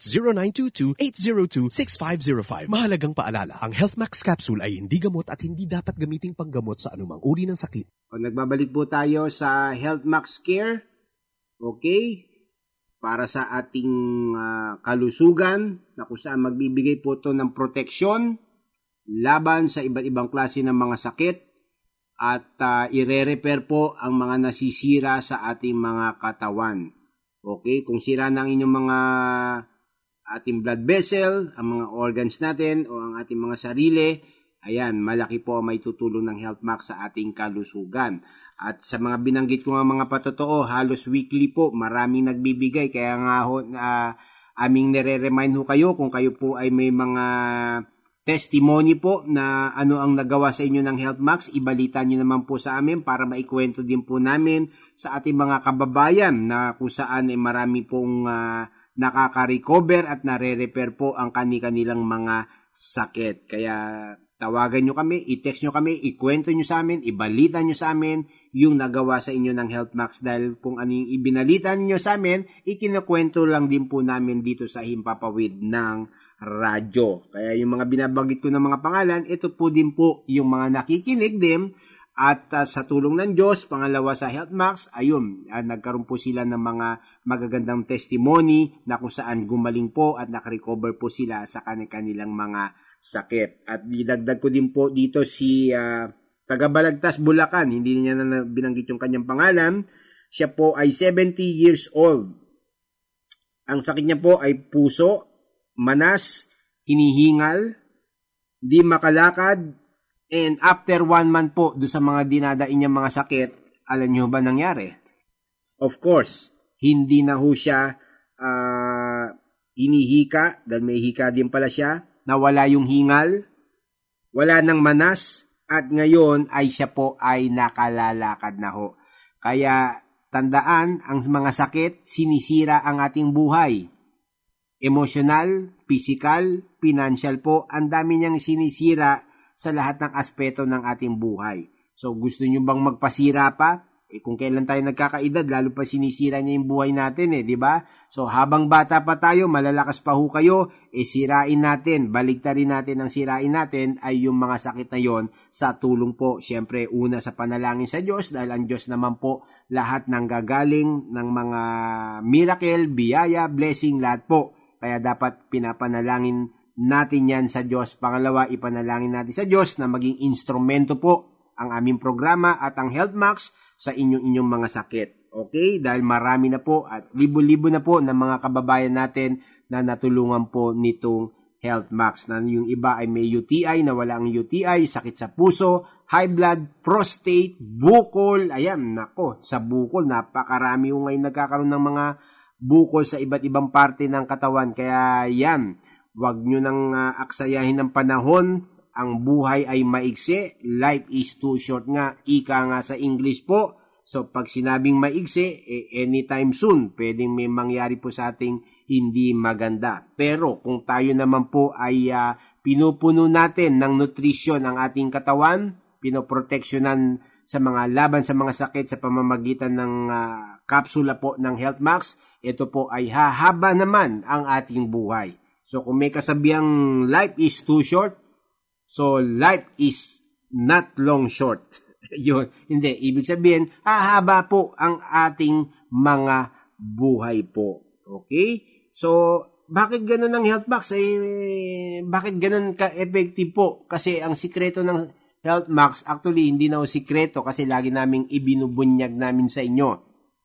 0922-802-6505. Mahalagang paalala, ang Health Max Capsule ay hindi gamot at hindi dapat gamiting panggamot sa anumang uri ng sakit. O, nagbabalik po tayo sa HealthMax Care. Okay? Para sa ating kalusugan, na kung saan magbibigay po ito ng proteksyon laban sa iba't ibang klase ng mga sakit at ire-repair po ang mga nasisira sa ating mga katawan. Okay? Kung sira na ang inyong mga ating blood vessel, ang mga organs natin o ang ating mga sarili, ayan, malaki po may tutulong ng HealthMax sa ating kalusugan. At sa mga binanggit ko nga mga patotoo, halos weekly po, maraming nagbibigay. Kaya nga ho, aming nire-remind ho kayo kung kayo po ay may mga testimony po na ano ang nagawa sa inyo ng HealthMax, ibalita nyo naman po sa amin para maikwento din po namin sa ating mga kababayan na kung saan ay marami pong nakaka-recover at nare-repair po ang kanilang mga sakit. Kaya tawagan nyo kami, i-text nyo kami, ikwento nyo sa amin, ibalita nyo sa amin yung nagawa sa inyo ng HealthMax dahil kung ano yung ibinalita nyo sa amin, ikinakwento lang din po namin dito sa Himpapawid ng radyo. Kaya yung mga binabanggit ko ng mga pangalan, ito po din po yung mga nakikinig din at sa tulong ng Diyos, pangalawa sa HealthMax, ayun, nagkaroon po sila ng mga magagandang testimony na kung saan gumaling po at nakarecover po sila sa kanilang mga sakit. At didagdag ko din po dito si taga Balagtas, Bulacan. Hindi niya na binanggit yung kanyang pangalan. Siya po ay 70 years old. Ang sakit niya po ay puso, manas, hinihingal, di makalakad, and after 1 month po doon sa mga dinadain niyang mga sakit, alam niyo ba nangyari? Of course, hindi na ho siya hinihika, dahil may hika din pala siya, nawala yung hingal, wala ng manas, at ngayon ay siya po ay nakalalakad na ho. Kaya tandaan, ang mga sakit, sinisira ang ating buhay. Emosyonal, physical, financial po, ang dami niyang sinisira sa lahat ng aspeto ng ating buhay. So gusto niyo bang magpasira pa? Kung kailan tayo nagkakaedad, lalo pa sinisira niya yung buhay natin di ba? So habang bata pa tayo, malalakas pa ho kayo, sirain natin, baligtarin natin ang sirain natin ay yung mga sakit na yon sa tulong po. Siyempre, una sa panalangin sa Diyos, dahil ang Diyos naman po lahat ng gagaling ng mga miracle, biyaya, blessing, lahat po. Kaya dapat pinapanalangin natin yan sa Diyos. Pangalawa, ipanalangin natin sa Diyos na maging instrumento po ang aming programa at ang HealthMax sa inyong mga sakit. Okay? Dahil marami na po at libo-libo na po ng mga kababayan natin na natulungan po nitong HealthMax. Na yung iba ay may UTI, na wala ang UTI, sakit sa puso, high blood, prostate, bukol. Ayan, nako, sa bukol, napakarami yung ngayon nagkakaroon ng mga bukol sa iba't ibang parte ng katawan. Kaya yan, wag nyo nang aksayahin ng panahon. Ang buhay ay maigsi. Life is too short nga. Ika nga sa English po. So, pag sinabing maigsi, anytime soon, pwedeng may mangyari po sa ating hindi maganda. Pero, kung tayo naman po ay pinupuno natin ng nutrisyon ang ating katawan, pinoproteksyonan sa mga laban sa mga sakit sa pamamagitan ng kapsula po ng HealthMax, ito po ay hahaba naman ang ating buhay. So, kung may kasabihang life is too short, so life is not long short. Yun, hindi. Ibig sabihin, hahaba po ang ating mga buhay po. Okay? So, bakit ganun ang HealthMax? Bakit ganun ka-effective po? Kasi ang sikreto ng HealthMax, actually, hindi na o sikreto kasi lagi naming ibinubunyag namin sa inyo.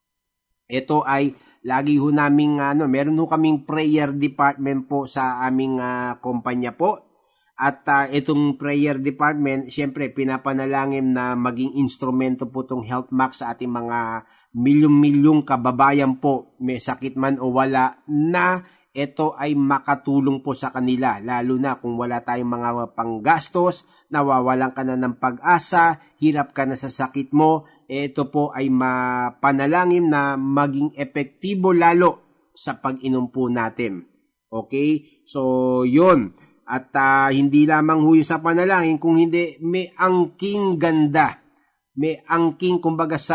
Ito ay lagi ho naming, meron ho kaming prayer department po sa aming kumpanya po. At itong prayer department, siyempre pinapanalangin na maging instrumento po itong Health Max sa ating mga milyong-milyong kababayan po, may sakit man o wala, na ito ay makatulong po sa kanila. Lalo na kung wala tayong mga panggastos, nawawalan ka na ng pag-asa, hirap ka na sa sakit mo, ito po ay mapanalangin na maging epektibo lalo sa pag-inom po natin. Okay? So, yun. At hindi lamang huyo sa panalangin, kung hindi, may angking ganda. May angking, kumbaga sa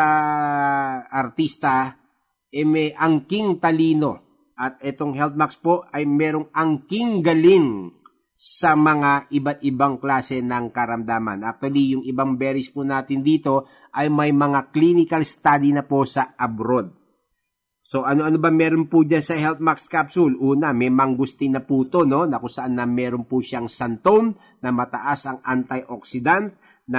artista, may angking talino. At itong Health Max po ay merong angking galing sa mga iba't ibang klase ng karamdaman. Actually, yung ibang berries po natin dito ay may mga clinical study na po sa abroad. So, ano-ano ba meron po dyan sa Health Max Capsule? Una, may mangustin na po ito, no? Na kung saan na meron po siyang santone na mataas ang antioxidant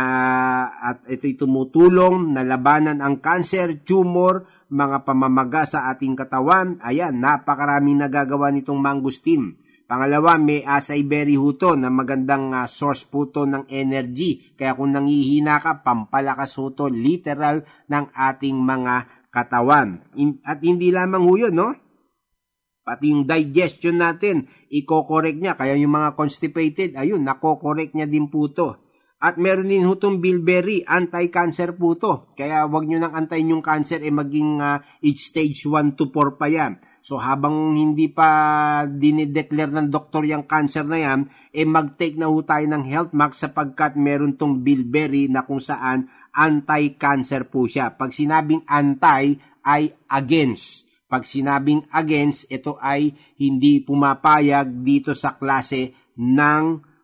at ito'y tumutulong na labanan ang cancer, tumor, mga pamamaga sa ating katawan. Ayan, napakaraming nagagawa nitong mangustin. Pangalawa, may acai berry ho to na magandang source po to ng energy. Kaya kung nangihina ka, pampalakas ho to literal ng ating mga katawan. At hindi lamang ho yun, no? Pati yung digestion natin, i-correct niya. Kaya yung mga constipated, ayun, nako-correct niya din po to. At meron din ho itong bilberry, anti-cancer po to. Kaya wag nyo nang antayin yung cancer, maging stage 1 to 4 pa yan. So habang hindi pa dinideclare ng doktor yung cancer na yan, mag-take na ho tayo ng Health Max sapagkat meron tong bilberry na kung saan anti-cancer po siya. Pag sinabing anti ay against. Pag sinabing against, ito ay hindi pumapayag dito sa klase ng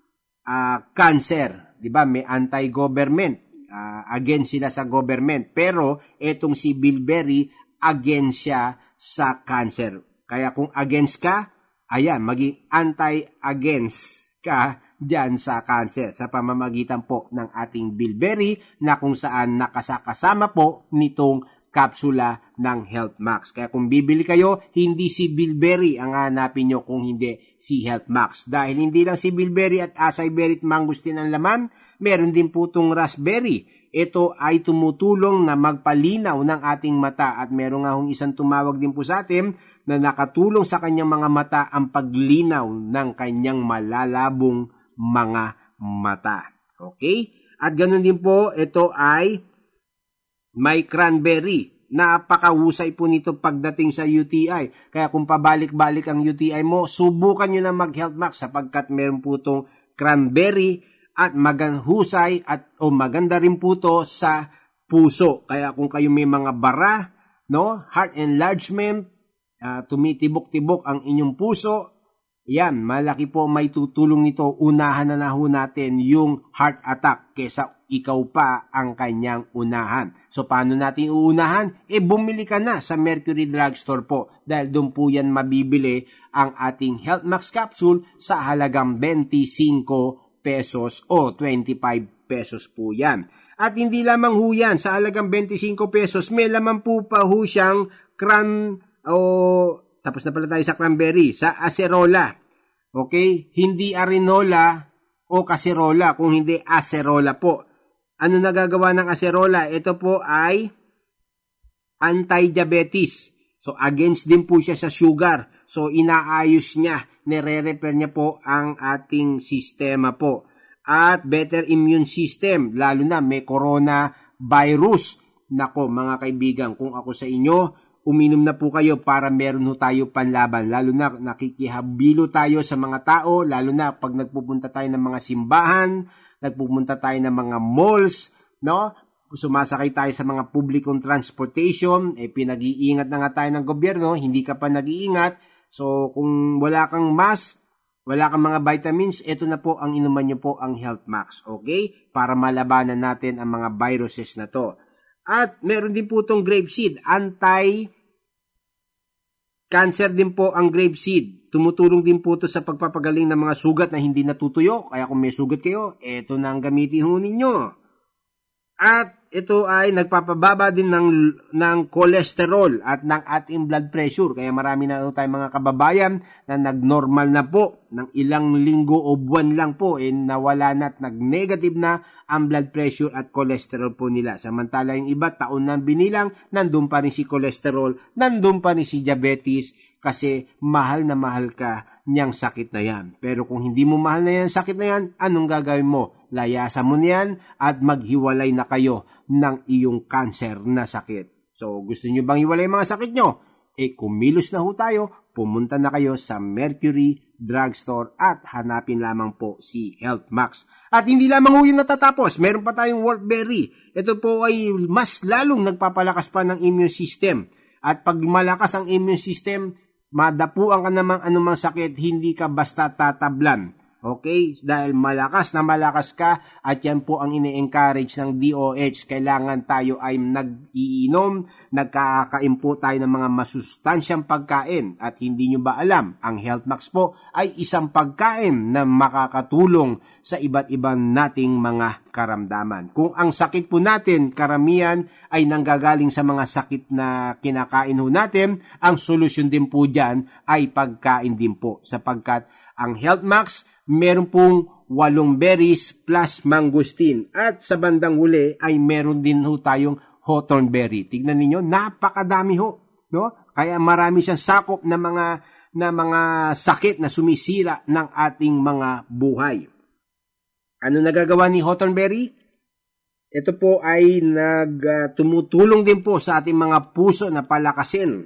cancer. Diba? May anti-government. Against sila sa government. Pero itong si bilberry, against siya sa cancer. Kaya kung against ka, ayan, maging anti-against ka dyan sa cancer sa pamamagitan po ng ating bilberry na kung saan nakasakasama po nitong kapsula ng Health Max. Kaya kung bibili kayo, hindi si bilberry ang hanapin nyo kung hindi si Health Max. Dahil hindi lang si bilberry at acai berry at mangustin ang laman, meron din po itong raspberry. Ito ay tumutulong na magpalinaw ng ating mata at meron nga hong isang tumawag din po sa atin na nakatulong sa kanyang mga mata ang paglinaw ng kanyang malalabong mga mata. Okay? At ganun din po, ito ay may cranberry. Napakahusay po nito pagdating sa UTI. Kaya kung pabalik-balik ang UTI mo, subukan nyo na mag-Health Max sapagkat meron po itong cranberry at magandahusay at maganda rin po to sa puso. Kaya kung kayo may mga bara, no, heart enlargement, tumitibok-tibok ang inyong puso, yan, malaki po may tutulong nito. Unahan na ho natin yung heart attack kesa ikaw pa ang kanyang unahan. So, paano natin uunahan? Bumili ka na sa Mercury Drugstore po dahil doon po yan mabibili ang ating Health Max Capsule sa halagang 25 pesos o 25 pesos po yan. At hindi lamang ho yan, sa halagang 25 pesos, may laman po pa ho siyang tapos na pala tayo sa cranberry, sa acerola. Okay? Hindi arenola o caserola, kung hindi acerola po. Ano nagagawa ng acerola? Ito po ay anti-diabetes. So, against din po siya sa sugar. So, inaayos niya, nire-repair niya po ang ating sistema po. At better immune system, lalo na may coronavirus. Nako, mga kaibigan, kung ako sa inyo, uminom na po kayo para meron ho tayo panlaban. Lalo na nakikihabilo tayo sa mga tao, lalo na pag nagpupunta tayo ng mga simbahan, nagpupunta tayo ng mga malls, no? Sumasakay tayo sa mga publikong transportation, pinag-iingat na nga tayo ng gobyerno, hindi ka pa nag-iingat. So, kung wala kang mask, wala kang mga vitamins, ito na po ang inuman nyo po ang Health Max, okay? Para malabanan natin ang mga viruses na to. At meron din po itong grapeseed, anti-cancer din po ang grapeseed. Tumutulong din po ito sa pagpapagaling ng mga sugat na hindi natutuyo. Kaya kung may sugat kayo, ito na ang gamitin ho ninyo. At ito ay nagpapababa din ng cholesterol at ng ating blood pressure. Kaya marami na tayong mga kababayan na nagnormal na po ng ilang linggo o buwan lang po, nawala na at nag-negative na ang blood pressure at cholesterol po nila. Samantala yung iba, taon na binilang, nandun pa rin si cholesterol, nandun pa rin si diabetes, kasi mahal na mahal ka niyang sakit na yan. Pero kung hindi mo mahal na yan sakit na yan, anong gagawin mo? Layasan mo niyan at maghiwalay na kayo ng iyong cancer na sakit. So, gusto niyo bang hiwalay mga sakit nyo? Kumilos na ho tayo, pumunta na kayo sa Mercury Drugstore at hanapin lamang po si HealthMax. At hindi lamang ho yung natatapos, meron pa tayong Wolfberry. Ito po ay mas lalong nagpapalakas pa ng immune system. At pag malakas ang immune system, madapuan ka namang anumang sakit, hindi ka basta tatablan. Okay? Dahil malakas na malakas ka, at yan po ang ine-encourage ng DOH. Kailangan tayo ay nag-iinom, nagkakain po tayo ng mga masustansyang pagkain. At hindi nyo ba alam, ang HealthMax po ay isang pagkain na makakatulong sa iba't ibang nating mga karamdaman. Kung ang sakit po natin, karamihan ay nanggagaling sa mga sakit na kinakain ho natin, ang solusyon din po dyan ay pagkain din po. Sapagkat ang HealthMax, meron pong 8 berries plus mangosteen. At sa bandang huli ay meron din ho tayong hawthorn berry. Tignan ninyo, napakadami ho. No? Kaya marami siyang sakop na mga sakit na sumisira ng ating mga buhay. Ano nagagawa ni hawthorn berry? Ito po ay tumutulong din po sa ating mga puso na palakasin.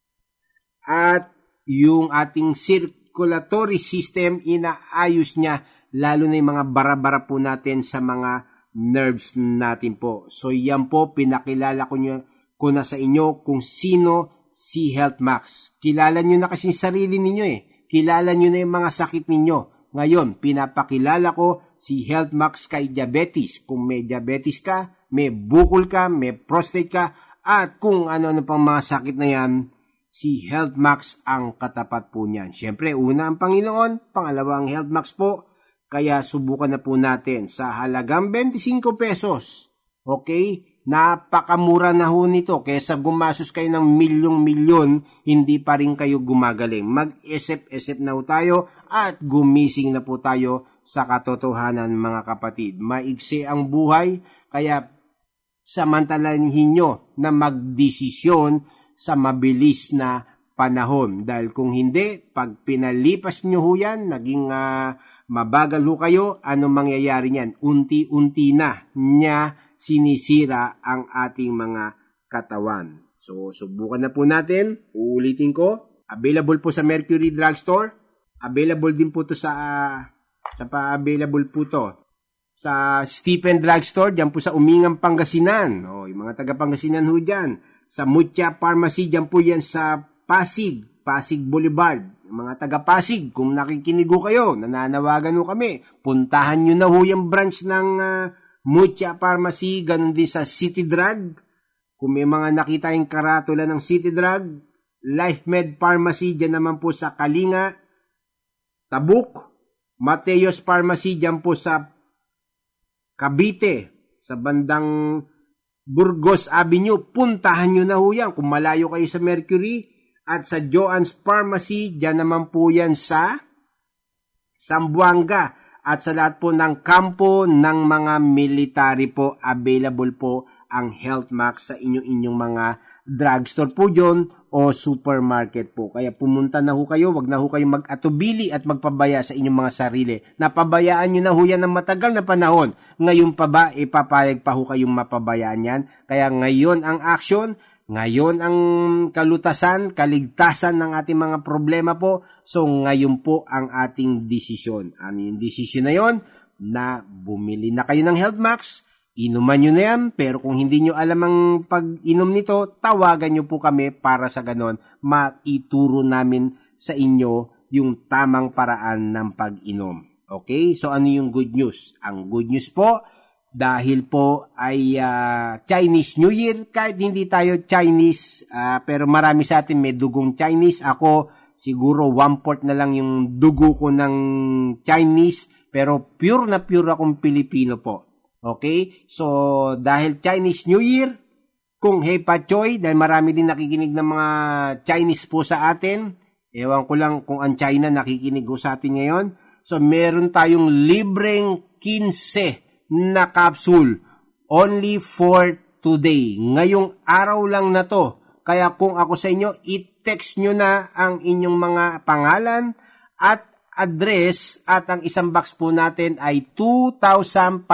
At yung ating circulatory system, inaayos niya, lalo na yung mga bara-bara po natin sa mga nerves natin po. So yan po, pinakilala ko na sa inyo kung sino si HealthMax. Kilala nyo na kasi sarili ninyo Kilala nyo na yung mga sakit ninyo. Ngayon, pinapakilala ko si HealthMax kay diabetes. Kung may diabetes ka, may bukol ka, may prostate ka, at kung ano-ano pang mga sakit na yan, si HealthMax ang katapat po niyan. Siyempre, una ang Panginoon, pangalawa ang HealthMax po, kaya subukan na po natin sa halagang 25 pesos. Okay? Napakamura na ho nito. Kesa gumasos kayo ng milyong-milyon, hindi pa rin kayo gumagaling. Mag-isip-isip na ho tayo at gumising na po tayo sa katotohanan, mga kapatid. Maigsi ang buhay, kaya samantalahin nyo na magdesisyon sa mabilis na panahon. Dahil kung hindi, pag pinalipas nyo ho yan, naging mabagal ho kayo, anong mangyayari niyan? Unti-unti na niya sinisira ang ating mga katawan. So, subukan na po natin. Uulitin ko, available po sa Mercury Drugstore. Available din po to available po to sa Stephen Drugstore, dyan po sa Umingang, Pangasinan. Yung mga taga Pangasinan ho dyan. Sa Mucha Pharmacy, dyan po yan sa Pasig Boulevard. Mga taga Pasig, kung nakikinig ho kayo, nananawagan ho kami, puntahan nyo na ho yung branch ng Mucha Pharmacy, ganun din sa City Drug. Kung may mga nakita yung karatula ng City Drug, LifeMed Pharmacy, dyan naman po sa Kalinga, Tabuk, Mateos Pharmacy, dyan po sa Cavite, sa bandang Burgos Avenue, puntahan nyo na ho yan kung malayo kayo sa Mercury. At sa Joann's Pharmacy, dyan naman po yan sa Zamboanga. At sa lahat po ng kampo ng mga military po, available po ang HealthMax sa inyong mga drugstore po dyan o supermarket po. Kaya pumunta na ho kayo, wag na ho kayo mag-atubili at magpabaya sa inyong mga sarili. Napabayaan nyo na ho yan ng matagal na panahon. Ngayon pa ba, ipapayag pa ho kayong mapabayaan yan? Kaya ngayon ang action, ngayon ang kalutasan, kaligtasan ng ating mga problema po. So ngayon po ang ating desisyon. Ano yung desisyon na yon? Na bumili na kayo ng HealthMax, inuman nyo na yan, pero kung hindi nyo alam ang pag-inom nito, tawagan nyo po kami para sa ganon, maituro namin sa inyo yung tamang paraan ng pag-inom. Okay? So ano yung good news? Ang good news po, dahil po ay Chinese New Year, kahit hindi tayo Chinese, pero marami sa atin may dugong Chinese. Ako, siguro 1/4 na lang yung dugo ko ng Chinese, pero pure na pure akong Pilipino po. Okay? So, dahil Chinese New Year, kung Hepa Choy, dahil marami din nakikinig ng mga Chinese po sa atin, ewan ko lang kung ang China nakikinig po sa atin ngayon. So, meron tayong libreng 15 na capsule only for today. Ngayong araw lang na to. Kaya kung ako sa inyo, i-text nyo na ang inyong mga pangalan at address at ang isang box po natin ay 2,500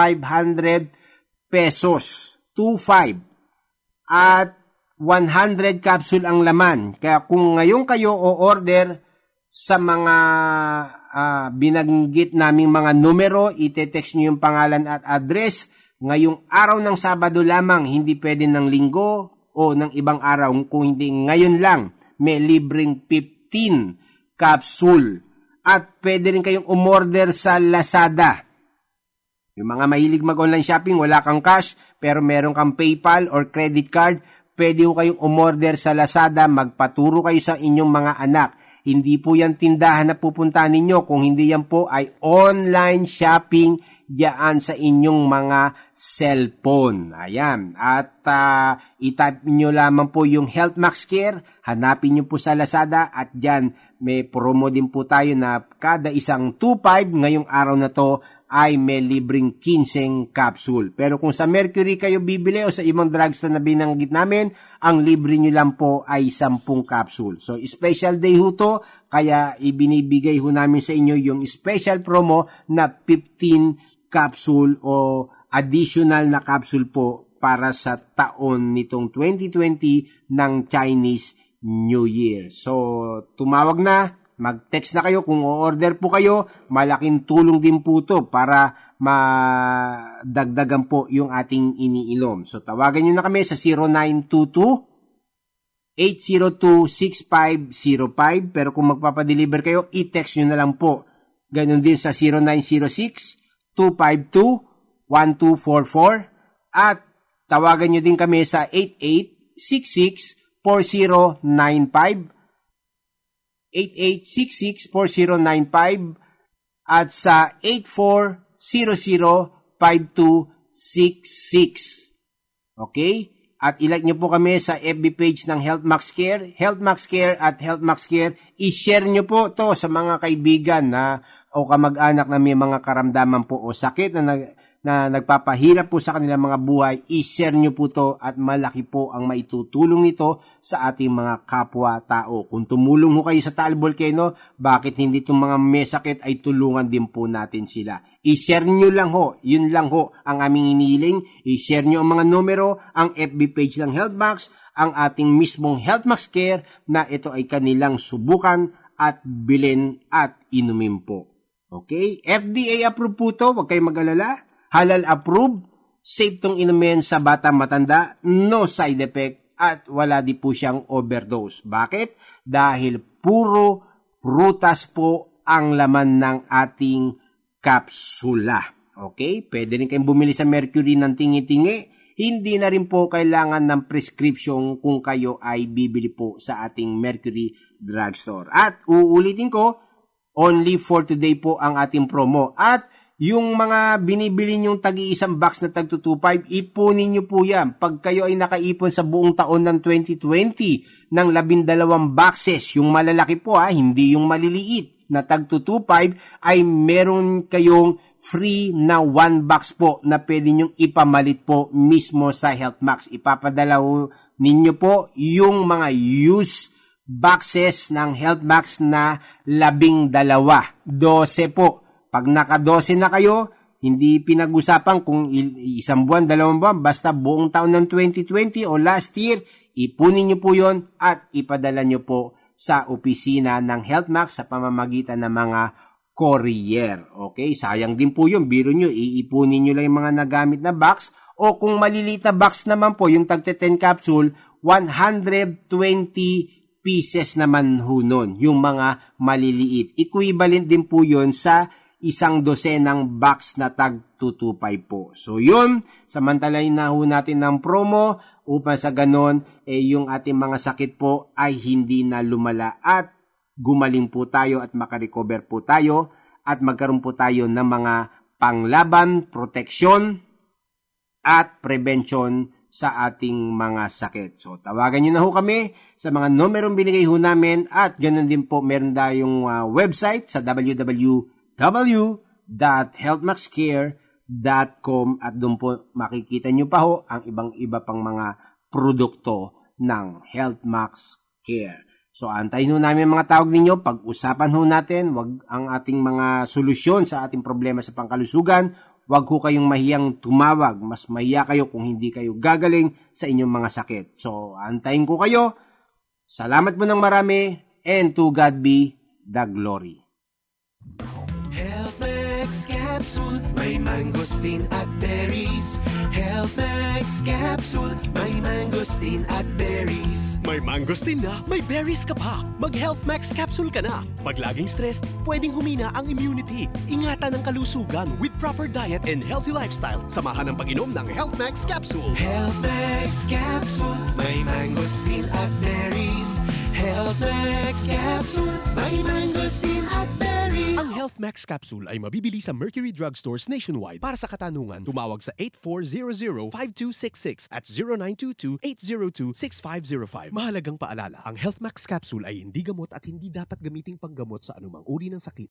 pesos. 2,500. At 100 capsule ang laman. Kaya kung ngayon kayo o-order sa mga binanggit naming mga numero, ite-text nyo yung pangalan at address. Ngayong araw ng Sabado lamang, hindi pwede ng Linggo o ng ibang araw. Kung hindi ngayon lang, may libreng 15 capsule. At pwede rin kayong umorder sa Lazada. Yung mga mahilig mag-online shopping, wala kang cash, pero meron kang PayPal or credit card, pwede ko kayong umorder sa Lazada, magpaturo kayo sa inyong mga anak. Hindi po yan tindahan na pupuntahan ninyo, kung hindi yan po ay online shopping diyan sa inyong mga cellphone. Ayan. At itype nyo lamang po yung Health Max Care, hanapin nyo po sa Lazada at diyan may promo din po tayo na kada isang 2,500 ngayong araw na to ay may libreng 15 capsule. Pero kung sa Mercury kayo bibili o sa ibang drugstore na binanggit namin, ang libre nyo lang po ay 10 capsule. So, special day ho to, kaya ibinibigay ho namin sa inyo yung special promo na 15 capsule o additional na capsule po para sa taon nitong 2020 ng Chinese New Year. So, tumawag na. Mag-text na kayo kung o-order po kayo, malaking tulong din po ito para madagdagan po yung ating iniinom. So tawagan nyo na kami sa 0922-802-6505, pero kung magpapadeliver kayo, i-text nyo na lang po. Ganon din sa 0906-252-1244 at tawagan nyo din kami sa 8866-4095 8866-4095 at sa 8400-5266. Okay? At ilike nyo po kami sa FB page ng Health Max Care, Health Max Care at Health Max Care. I-share nyo po to sa mga kaibigan na o kamag-anak na may mga karamdaman po o sakit na nagpapahirap po sa kanilang mga buhay. I-share nyo po to at malaki po ang maitutulong nito sa ating mga kapwa-tao. Kung tumulong ho kayo sa Taal Volcano, bakit hindi itong mga may sakit ay tulungan din po natin sila. I-share nyo lang ho, yun lang ho ang aming inihiling. I-share nyo ang mga numero, ang FB page ng HealthMax, ang ating mismong HealthMax Care na ito ay kanilang subukan at bilhin at inumin po. Okay? FDA approved po to, huwag kayong mag-alala. Halal approved, safe tong inumin sa bata matanda, no side effect at wala di po siyang overdose. Bakit? Dahil puro prutas po ang laman ng ating kapsula. Okay? Pwede rin kayong bumili sa Mercury ng tingi-tingi. Hindi na rin po kailangan ng prescription kung kayo ay bibili po sa ating Mercury Drugstore. At uulitin ko, only for today po ang ating promo. At yung mga binibili nyong tagi-isang box na tag-225, ipunin nyo po yan. Pag kayo ay nakaipon sa buong taon ng 2020 ng 12 boxes, yung malalaki po hindi yung maliliit na tag-225, ay meron kayong free na 1 box po na pwede nyong ipamalit po mismo sa HealthMax. Ipapadala ninyo po yung mga used boxes ng HealthMax na 12. 12 po. Pag naka-12 na kayo, hindi pinag-usapan kung isang buwan, 2 buwan, basta buong taon ng 2020 o last year, ipunin nyo po yon at ipadala nyo po sa opisina ng HealthMax sa pamamagitan ng mga courier. Okay? Sayang din po yun. Biro nyo, iipunin nyo lang yung mga nagamit na box o kung maliliit na box naman po, yung tagte-10 capsule, 120 pieces naman ho nun, yung mga maliliit. Equivalent din po yun sa isang dosenang box na tag-225 po. So yun, samantalahin na ho natin ng promo upang sa ganon, yung ating mga sakit po ay hindi na lumala at gumaling po tayo at makarecover po tayo at magkaroon po tayo ng mga panglaban, proteksyon at prevention sa ating mga sakit. So, tawagan nyo na ho kami sa mga numerong binigay ho namin at ganoon din po meron tayong website sa www.healthmaxcare.com at doon po makikita nyo pa ho ang iba pang mga produkto ng HealthMax Care. So, antayin ho namin mga tawag ninyo. Pag-usapan ho natin, wag ang ating mga solusyon sa ating problema sa pangkalusugan. Wag ho kayong mahiyang tumawag. Mas mahiya kayo kung hindi kayo gagaling sa inyong mga sakit. So, antayin ko kayo. Salamat po ng marami and to God be the glory. Health Max Capsule, may mangosteen at berries. Health Max Capsule, may mangosteen at berries. May mangosteen na, may berries ka pa. Mag-Health Max Capsule ka na. Pag laging stressed, pwedeng humina ang immunity. Ingatan ang kalusugan with proper diet and healthy lifestyle. Samahan ang pag-inom ng Health Max Capsule. Health Max Capsule, may mangosteen at berries. Health Max Capsule, may mangosteen at berries. Ang Health Max Capsule ay mabibili sa Mercury Drugstores nationwide. Para sa katanungan, tumawag sa 8400-5266 at 0922-802-6505. Mahalagang paalala, ang Health Max Capsule ay hindi gamot at hindi dapat gamiting panggamot sa anumang uri ng sakit.